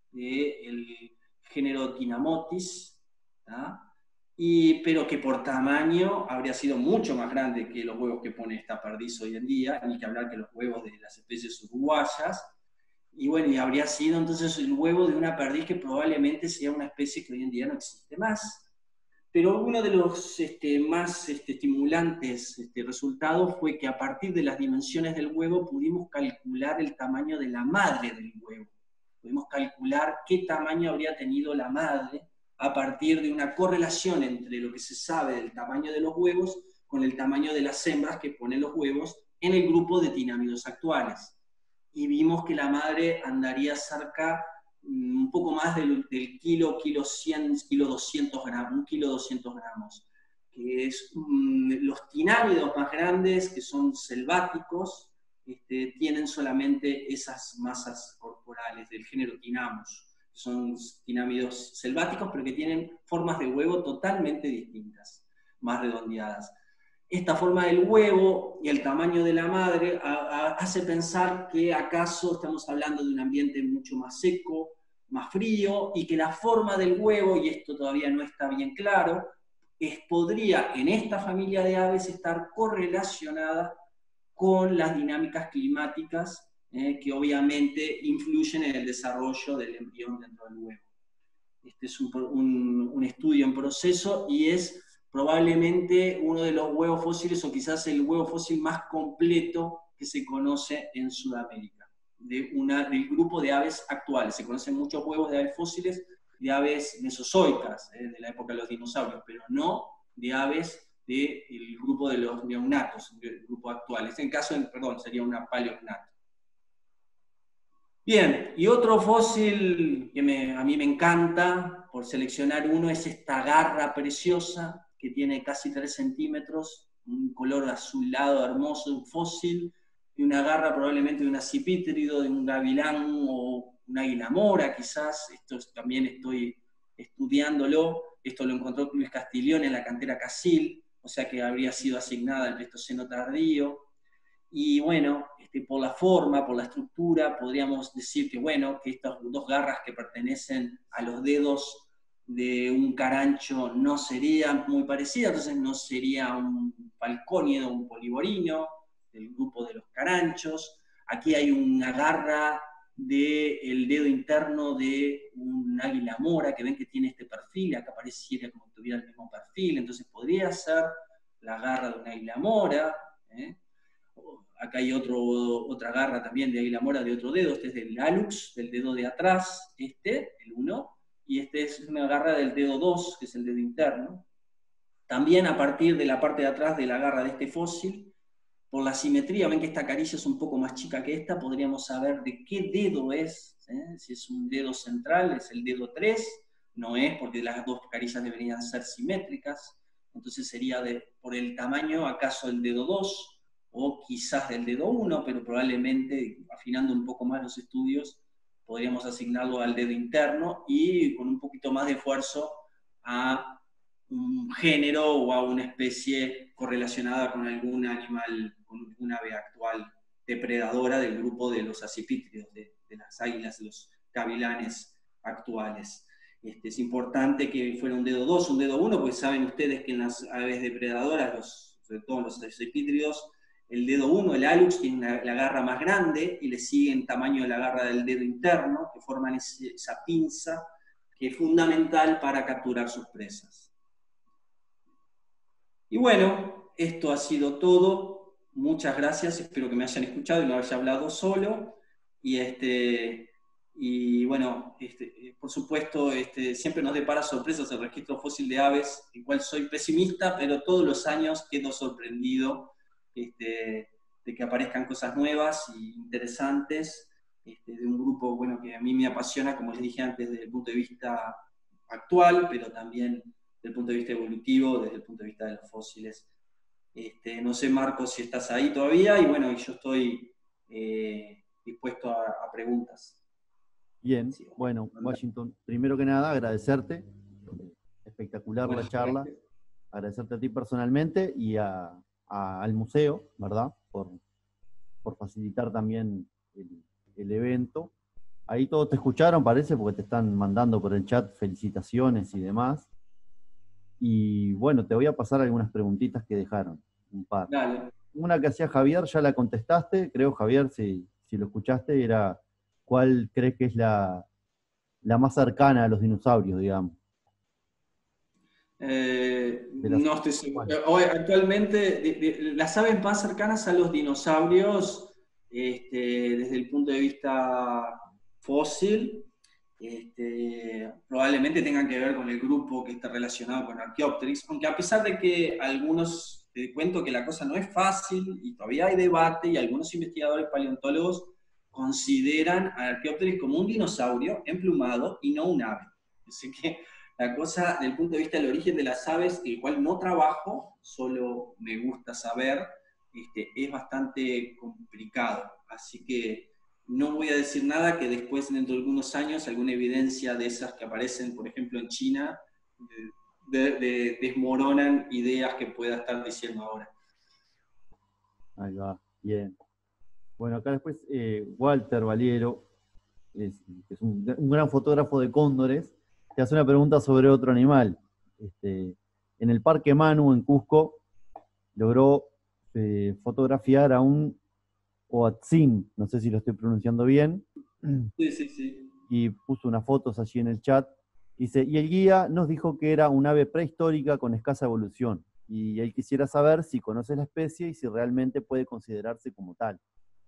del género Tinamotis, ¿tá? Y, pero que por tamaño habría sido mucho más grande que los huevos que pone esta perdiz hoy en día, ni que hablar que los huevos de las especies uruguayas. Y bueno, y habría sido entonces el huevo de una perdiz que probablemente sea una especie que hoy en día no existe más. Pero uno de los este, más este, estimulantes este, resultados fue que a partir de las dimensiones del huevo pudimos calcular el tamaño de la madre del huevo. Pudimos calcular qué tamaño habría tenido la madre a partir de una correlación entre lo que se sabe del tamaño de los huevos con el tamaño de las hembras que ponen los huevos en el grupo de tinámidos actuales. Y vimos que la madre andaría cerca un poco más del, del kilo, kilo cien, kilo doscientos gramos, un kilo doscientos gramos, que que es, um, los tinámidos más grandes, que son selváticos, este, tienen solamente esas masas corporales del género Tinamus. Son tinámidos selváticos, pero que tienen formas de huevo totalmente distintas, más redondeadas. Esta forma del huevo y el tamaño de la madre a, a, hace pensar que acaso estamos hablando de un ambiente mucho más seco, más frío, y que la forma del huevo, y esto todavía no está bien claro, es, podría en esta familia de aves estar correlacionada con las dinámicas climáticas eh, que obviamente influyen en el desarrollo del embrión dentro del huevo. Este es un, un, un estudio en proceso y es probablemente uno de los huevos fósiles, o quizás el huevo fósil más completo que se conoce en Sudamérica, de una, del grupo de aves actuales. Se conocen muchos huevos de aves fósiles, de aves mesozoicas, eh, de la época de los dinosaurios, pero no de aves del grupo de los neonatos, del grupo actual. En este caso, perdón, sería una paleognato. Bien, y otro fósil que me, a mí me encanta, por seleccionar uno, es esta garra preciosa, que tiene casi tres centímetros, un color azulado hermoso, un fósil, y una garra probablemente de un acipítrido, de un gavilán o un águila mora quizás. Esto también estoy estudiándolo. Esto lo encontró Luis Castiglione en la cantera Casil, o sea que habría sido asignada al Pleistoceno tardío. Y bueno, este, por la forma, por la estructura, podríamos decir que, bueno, que estas dos garras que pertenecen a los dedos de un carancho no serían muy parecidas, entonces no sería un falcónido o un poliborino del grupo de los caranchos. Aquí hay una garra del dedo interno de un águila mora, que ven que tiene este perfil, acá pareciera como que tuviera el mismo perfil, entonces podría ser la garra de un águila mora. ¿eh? Acá hay otro, otra garra también de águila mora de otro dedo, este es del hallux, del dedo de atrás, este, el uno, y este es una garra del dedo dos, que es el dedo interno. También a partir de la parte de atrás de la garra de este fósil, por la simetría, ven que esta caricia es un poco más chica que esta, podríamos saber de qué dedo es, ¿eh? Si es un dedo central, es el dedo tres, no es, porque las dos caricias deberían ser simétricas, entonces sería de, por el tamaño, acaso el dedo dos, o quizás del dedo uno, pero probablemente, afinando un poco más los estudios, podríamos asignarlo al dedo interno, y con un poquito más de esfuerzo a un género o a una especie correlacionada con algún animal, con alguna ave actual depredadora del grupo de los acipítridos, de, de las águilas, de los gavilanes actuales. Este, es importante que fuera un dedo dos, un dedo uno, porque saben ustedes que en las aves depredadoras, los, sobre todo en los acipítridos, el dedo uno, el hallux, tiene una, la garra más grande, y le sigue en tamaño de la garra del dedo interno, que forman ese, esa pinza, que es fundamental para capturar sus presas. Y bueno, esto ha sido todo. Muchas gracias, espero que me hayan escuchado y no haya hablado solo. Y, este, y bueno, este, por supuesto, este, siempre nos depara sorpresas el registro fósil de aves, el cual soy pesimista, pero todos los años quedo sorprendido este, de que aparezcan cosas nuevas e interesantes, este, de un grupo bueno, que a mí me apasiona, como les dije antes, desde el punto de vista actual, pero también desde el punto de vista evolutivo, desde el punto de vista de los fósiles. Este, no sé, Marcos, si estás ahí todavía, y bueno, yo estoy eh, dispuesto a, a preguntas.
Bien, sí, bueno, Washington, primero que nada, agradecerte, espectacular bueno, la charla, gracias. Agradecerte a ti personalmente y a, a, al museo, ¿verdad? Por, por facilitar también el, el evento. Ahí todos te escucharon, parece, porque te están mandando por el chat felicitaciones y demás. Y bueno, te voy a pasar algunas preguntitas que dejaron, un par.
Dale.
Una que hacía Javier, ya la contestaste, creo, Javier, si, si lo escuchaste, era ¿cuál crees que es la, la más cercana a los dinosaurios, digamos?
Eh, no estoy seguro. Hoy, actualmente, de, de, las aves más cercanas a los dinosaurios, este, desde el punto de vista fósil, este, probablemente tengan que ver con el grupo que está relacionado con Archaeopteryx, aunque a pesar de que algunos, te cuento que la cosa no es fácil, y todavía hay debate, y algunos investigadores paleontólogos consideran a Archaeopteryx como un dinosaurio emplumado y no un ave. Así que la cosa, desde el punto de vista del origen de las aves, el cual no trabajo, solo me gusta saber, este, es bastante complicado. Así que no voy a decir nada que después, dentro de algunos años, alguna evidencia de esas que aparecen, por ejemplo, en China, de, de, desmoronan ideas que pueda estar diciendo ahora.
Ahí va, bien. Bueno, acá después eh, Walter Valiero, es, es un, un gran fotógrafo de cóndores, te hace una pregunta sobre otro animal. Este, en el Parque Manu, en Cusco, logró eh, fotografiar a un Oatzin, no sé si lo estoy pronunciando bien.
Sí, sí, sí.
Y puso unas fotos allí en el chat. Dice, y el guía nos dijo que era un ave prehistórica con escasa evolución. Y él quisiera saber si conoce la especie y si realmente puede considerarse como tal.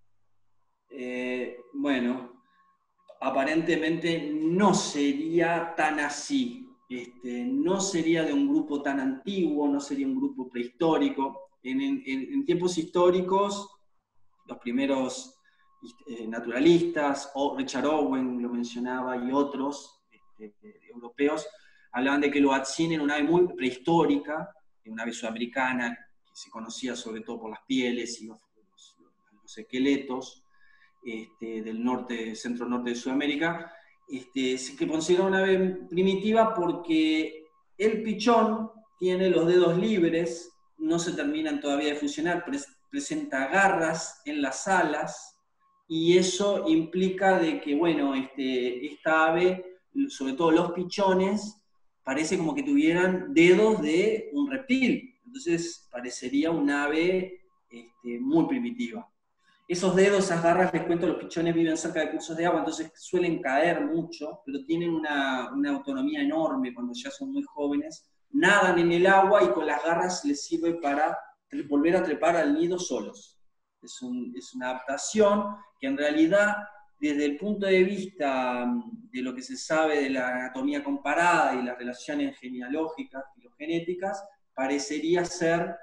Eh, bueno, aparentemente no sería tan así. Este, no sería de un grupo tan antiguo, no sería un grupo prehistórico. En, en, en tiempos históricos, los primeros eh, naturalistas, o Richard Owen lo mencionaba, y otros este, europeos, hablaban de que el Oatzin era una ave muy prehistórica, una ave sudamericana, que se conocía sobre todo por las pieles y los, los, los esqueletos este, del norte, centro-norte de Sudamérica, este, que considera una ave primitiva porque el pichón tiene los dedos libres, no se terminan todavía de fusionar, pre presenta garras en las alas, y eso implica de que, bueno, este, esta ave, sobre todo los pichones, parece como que tuvieran dedos de un reptil, entonces parecería un ave este, muy primitiva. Esos dedos, esas garras, les cuento, los pichones viven cerca de cursos de agua, entonces suelen caer mucho, pero tienen una, una autonomía enorme cuando ya son muy jóvenes, nadan en el agua y con las garras les sirve para volver a trepar al nido solos. Es, un, es una adaptación que en realidad, desde el punto de vista de lo que se sabe de la anatomía comparada y las relaciones genealógicas, filogenéticas, parecería ser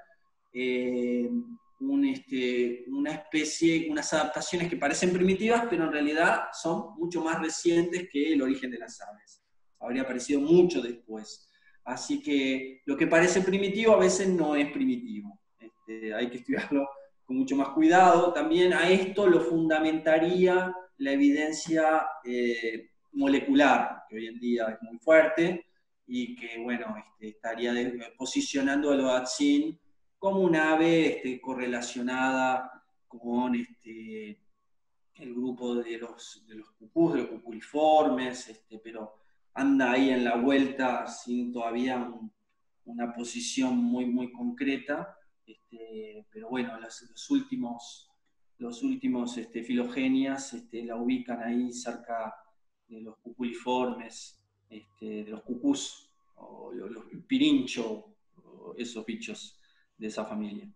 eh, un, este, una especie, unas adaptaciones que parecen primitivas, pero en realidad son mucho más recientes que el origen de las aves. Habría aparecido mucho después. Así que lo que parece primitivo a veces no es primitivo. Este, hay que estudiarlo con mucho más cuidado. También a esto lo fundamentaría la evidencia eh, molecular, que hoy en día es muy fuerte, y que, bueno, este, estaría de, posicionando al Oatzin como un ave este, correlacionada con este, el grupo de los, de los cucús, de los cuculiformes, este, pero anda ahí en la vuelta sin todavía un, una posición muy, muy concreta, este, pero bueno, los, los últimos, los últimos este, filogenias este, la ubican ahí cerca de los cuculiformes, este, de los cucús, o los, los pirincho, o esos bichos de esa familia.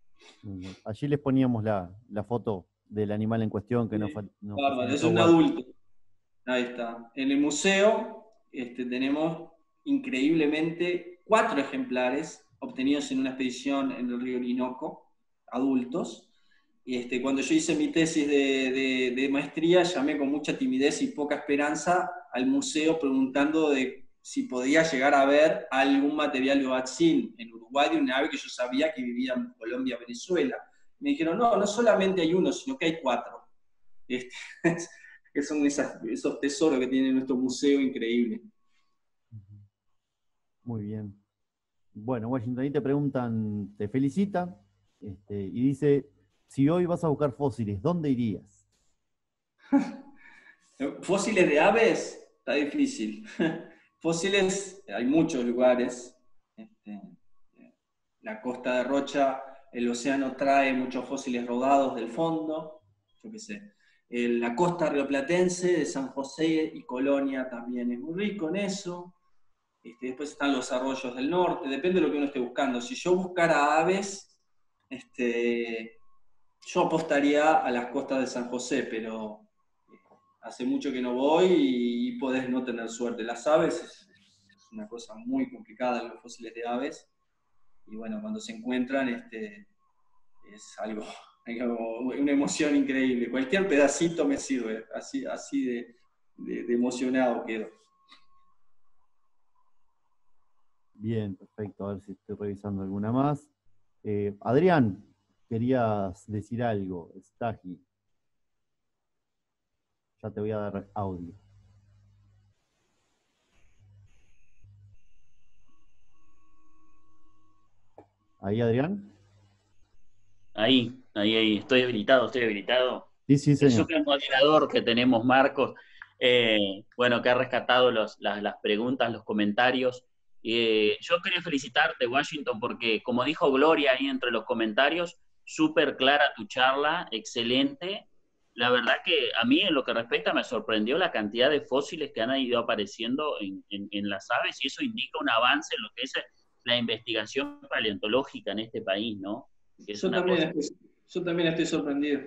Allí les poníamos la, la foto del animal en cuestión que sí, nos, nos
bárbaro, es un adulto. Ahí está. En el museo este, tenemos increíblemente cuatro ejemplares obtenidos en una expedición en el río Orinoco, adultos. Y este, cuando yo hice mi tesis de, de, de maestría, llamé con mucha timidez y poca esperanza al museo preguntando de si podía llegar a ver algún material de Oatzin en Uruguay, de una ave que yo sabía que vivía en Colombia, Venezuela. Me dijeron, no, no solamente hay uno, sino que hay cuatro. Este, que son esas, esos tesoros que tiene nuestro museo increíble.
Muy bien. Bueno, Washington, ahí te preguntan, te felicitan, este, y dice, si hoy vas a buscar fósiles, ¿dónde irías?
Fósiles de aves, está difícil. Fósiles, hay muchos lugares. Este, la costa de Rocha, el océano trae muchos fósiles rodados del fondo, yo qué sé. La costa rioplatense de San José y Colonia también es muy rico en eso. Este, después están los arroyos del norte, depende de lo que uno esté buscando. Si yo buscara aves, este, yo apostaría a las costas de San José, pero hace mucho que no voy y podés no tener suerte. Las aves es, es una cosa muy complicada, los fósiles de aves, y bueno, cuando se encuentran este, es algo, algo, una emoción increíble. Cualquier pedacito me sirve, así, así de, de, de emocionado quedo.
Bien, perfecto. A ver si estoy revisando alguna más. Eh, Adrián, querías decir algo. Stagi. Ya te voy a dar audio. ¿Ahí, Adrián?
Ahí, ahí, ahí. Estoy habilitado, estoy habilitado.
Sí, sí,
El
señor.
super moderador que tenemos, Marcos, eh, bueno, que ha rescatado los, las, las preguntas, los comentarios. Eh, yo quería felicitarte, Washington, porque como dijo Gloria ahí entre los comentarios, súper clara tu charla, excelente. La verdad que a mí, en lo que respecta, me sorprendió la cantidad de fósiles que han ido apareciendo en, en, en las aves, y eso indica un avance en lo que es la investigación paleontológica en este país, ¿no? Que es
Yo
una
también,
cosa...
estoy, yo también estoy sorprendido.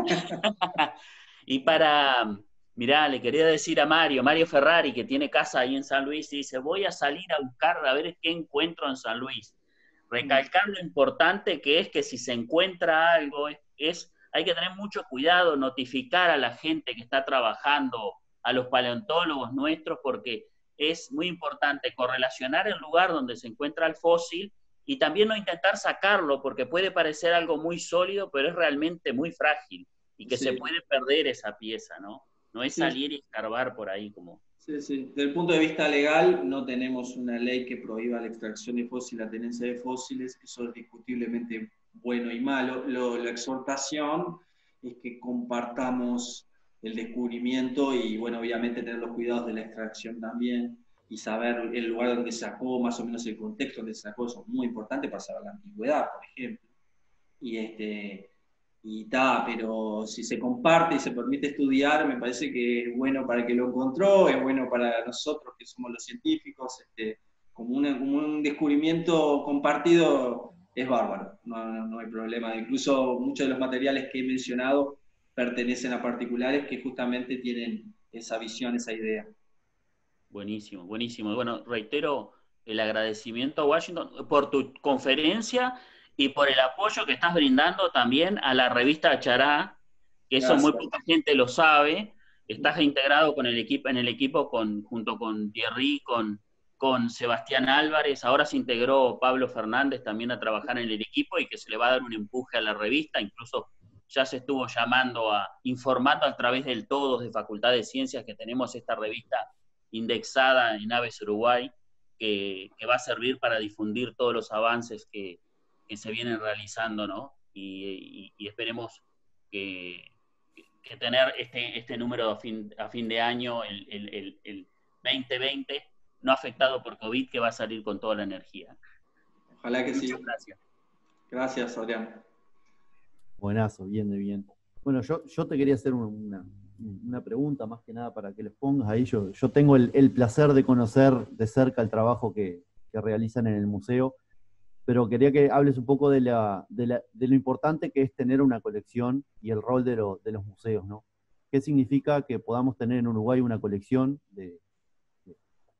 Y para, mirá, le quería decir a Mario, Mario Ferrari, que tiene casa ahí en San Luis, y dice, voy a salir a buscar a ver qué encuentro en San Luis. Recalcar lo importante que es que si se encuentra algo, es, es hay que tener mucho cuidado, notificar a la gente que está trabajando, a los paleontólogos nuestros, porque es muy importante correlacionar el lugar donde se encuentra el fósil y también no intentar sacarlo, porque puede parecer algo muy sólido, pero es realmente muy frágil y que
Sí.
se puede perder esa pieza, ¿no? No es
Sí.
salir y escarbar por ahí como...
Sí, sí. Desde el punto de vista legal, no tenemos una ley que prohíba la extracción de fósiles, la tenencia de fósiles, eso es discutiblemente bueno y malo. Lo, la exhortación es que compartamos el descubrimiento y, bueno, obviamente tener los cuidados de la extracción también y saber el lugar donde sacó, más o menos el contexto donde sacó, eso es muy importante para saber la antigüedad, por ejemplo. Y este... y ta, pero si se comparte y se permite estudiar, me parece que es bueno para el que lo encontró, es bueno para nosotros que somos los científicos, este, como, una, como un descubrimiento compartido es bárbaro, no, no, no hay problema. Incluso muchos de los materiales que he mencionado pertenecen a particulares que justamente tienen esa visión, esa idea.
Buenísimo, buenísimo. Bueno, reitero el agradecimiento a Washington por tu conferencia y por el apoyo que estás brindando también a la revista Chará, que eso
Gracias.
muy poca gente lo sabe. Estás integrado con el equipo, en el equipo con, junto con Thierry, con, con Sebastián Álvarez. Ahora se integró Pablo Fernández también a trabajar en el equipo y que se le va a dar un empuje a la revista. Incluso ya se estuvo llamando a, informando a través del Todos de Facultad de Ciencias que tenemos esta revista indexada en Aves Uruguay, que, que va a servir para difundir todos los avances que, que se vienen realizando, ¿no? Y, y, y esperemos que, que tener este, este número a fin, a fin de año, el, el, el, el veinte veinte, no afectado por COVID, que va a salir con toda la energía.
Ojalá que
Muchas
sí.
gracias.
Gracias, Adrián.
Buenazo, bien de bien. Bueno, yo, yo te quería hacer una, una pregunta más que nada para que les pongas ahí. Yo, yo tengo el, el placer de conocer de cerca el trabajo que, que realizan en el museo, pero quería que hables un poco de, la, de, la, de lo importante que es tener una colección y el rol de, lo, de los museos, ¿no? ¿Qué significa que podamos tener en Uruguay una colección de...
De,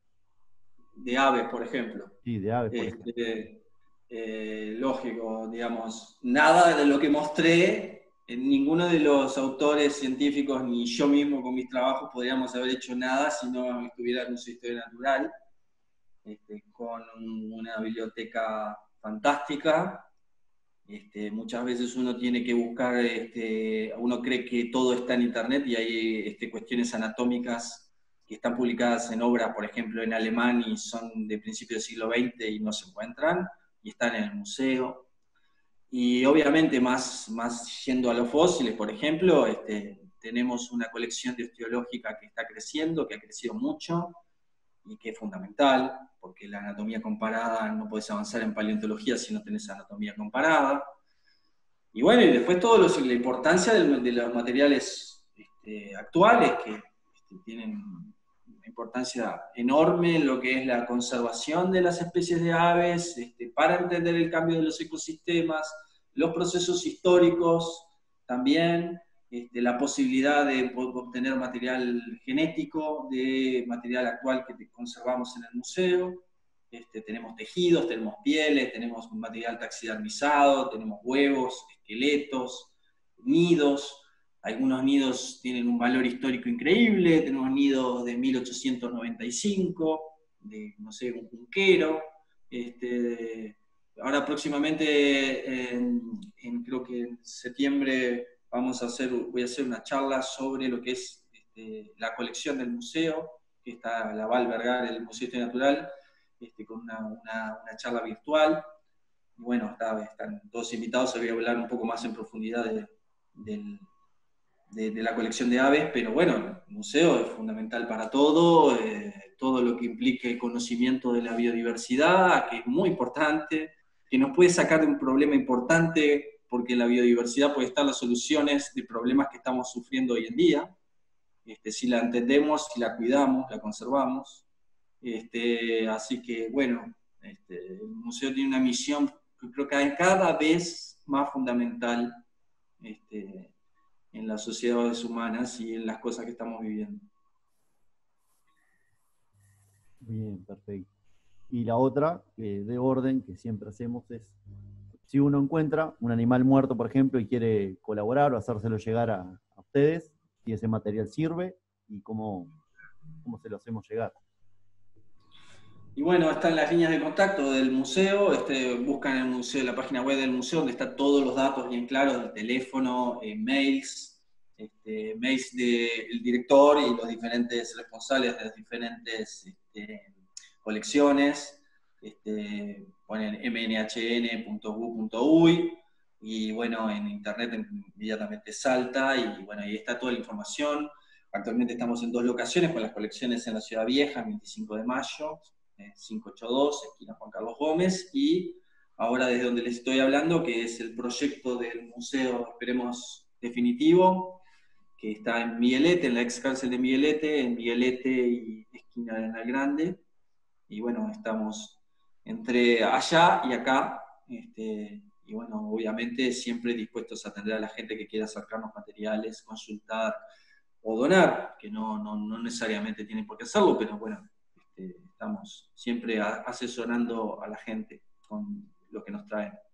de aves, por ejemplo.
Sí, de aves, por
este,
ejemplo.
Eh, lógico, digamos, nada de lo que mostré, en ninguno de los autores científicos, ni yo mismo con mis trabajos, podríamos haber hecho nada si no estuviera en Museo de Historia Natural, este, con una biblioteca fantástica. Este, muchas veces uno tiene que buscar, este, uno cree que todo está en internet y hay este, cuestiones anatómicas que están publicadas en obras, por ejemplo, en alemán y son de principios del siglo veinte y no se encuentran, y están en el museo. Y obviamente, más, más yendo a los fósiles, por ejemplo, este, tenemos una colección de osteológica que está creciendo, que ha crecido mucho, y que es fundamental, porque la anatomía comparada, no podés avanzar en paleontología si no tenés anatomía comparada. Y bueno, y después todo lo, la importancia de, de los materiales este, actuales, que este, tienen una importancia enorme en lo que es la conservación de las especies de aves, este, para entender el cambio de los ecosistemas, los procesos históricos también, este, la posibilidad de obtener material genético de material actual que conservamos en el museo. Este, tenemos tejidos, tenemos pieles, tenemos material taxidermizado, tenemos huevos, esqueletos, nidos. Algunos nidos tienen un valor histórico increíble, tenemos nidos de mil ochocientos noventa y cinco, de, no sé, un junquero. Este, ahora próximamente, en, en, creo que en septiembre, vamos a hacer, voy a hacer una charla sobre lo que es este, la colección del museo, que está, la va a albergar el Museo de Historia Natural, este, con una, una, una charla virtual. Y bueno, está, están todos invitados, voy a hablar un poco más en profundidad de, de, de, de la colección de aves, pero bueno, el museo es fundamental para todo, eh, todo lo que implique conocimiento de la biodiversidad, que es muy importante, que nos puede sacar de un problema importante, porque en la biodiversidad puede estar las soluciones de problemas que estamos sufriendo hoy en día, este, si la entendemos, si la cuidamos, la conservamos. Este, así que bueno, este, el museo tiene una misión que creo que es cada vez más fundamental este, en las sociedades humanas y en las cosas que estamos viviendo.
Bien, perfecto. Y la otra, eh, de orden, que siempre hacemos es, si uno encuentra un animal muerto, por ejemplo, y quiere colaborar o hacérselo llegar a, a ustedes, si ese material sirve y cómo, cómo se lo hacemos llegar.
Y bueno, están las líneas de contacto del museo, este, buscan el museo, la página web del museo, donde están todos los datos bien claros, del teléfono, eh, mails, este, mails del director y los diferentes responsables de las diferentes este, colecciones, este, ponen m n h n punto g u punto u y y bueno, en internet inmediatamente salta y bueno, ahí está toda la información. Actualmente estamos en dos locaciones, con las colecciones en la Ciudad Vieja, veinticinco de mayo, quinientos ochenta y dos, esquina Juan Carlos Gómez, y ahora desde donde les estoy hablando, que es el proyecto del museo, esperemos, definitivo, que está en Miguelete, en la ex cárcel de Miguelete, en Miguelete y esquina de Arenal Grande, y bueno, estamos entre allá y acá, este, y bueno, obviamente siempre dispuestos a atender a la gente que quiera acercarnos materiales, consultar o donar, que no, no, no necesariamente tienen por qué hacerlo, pero bueno, este, estamos siempre asesorando a la gente con lo que nos traen.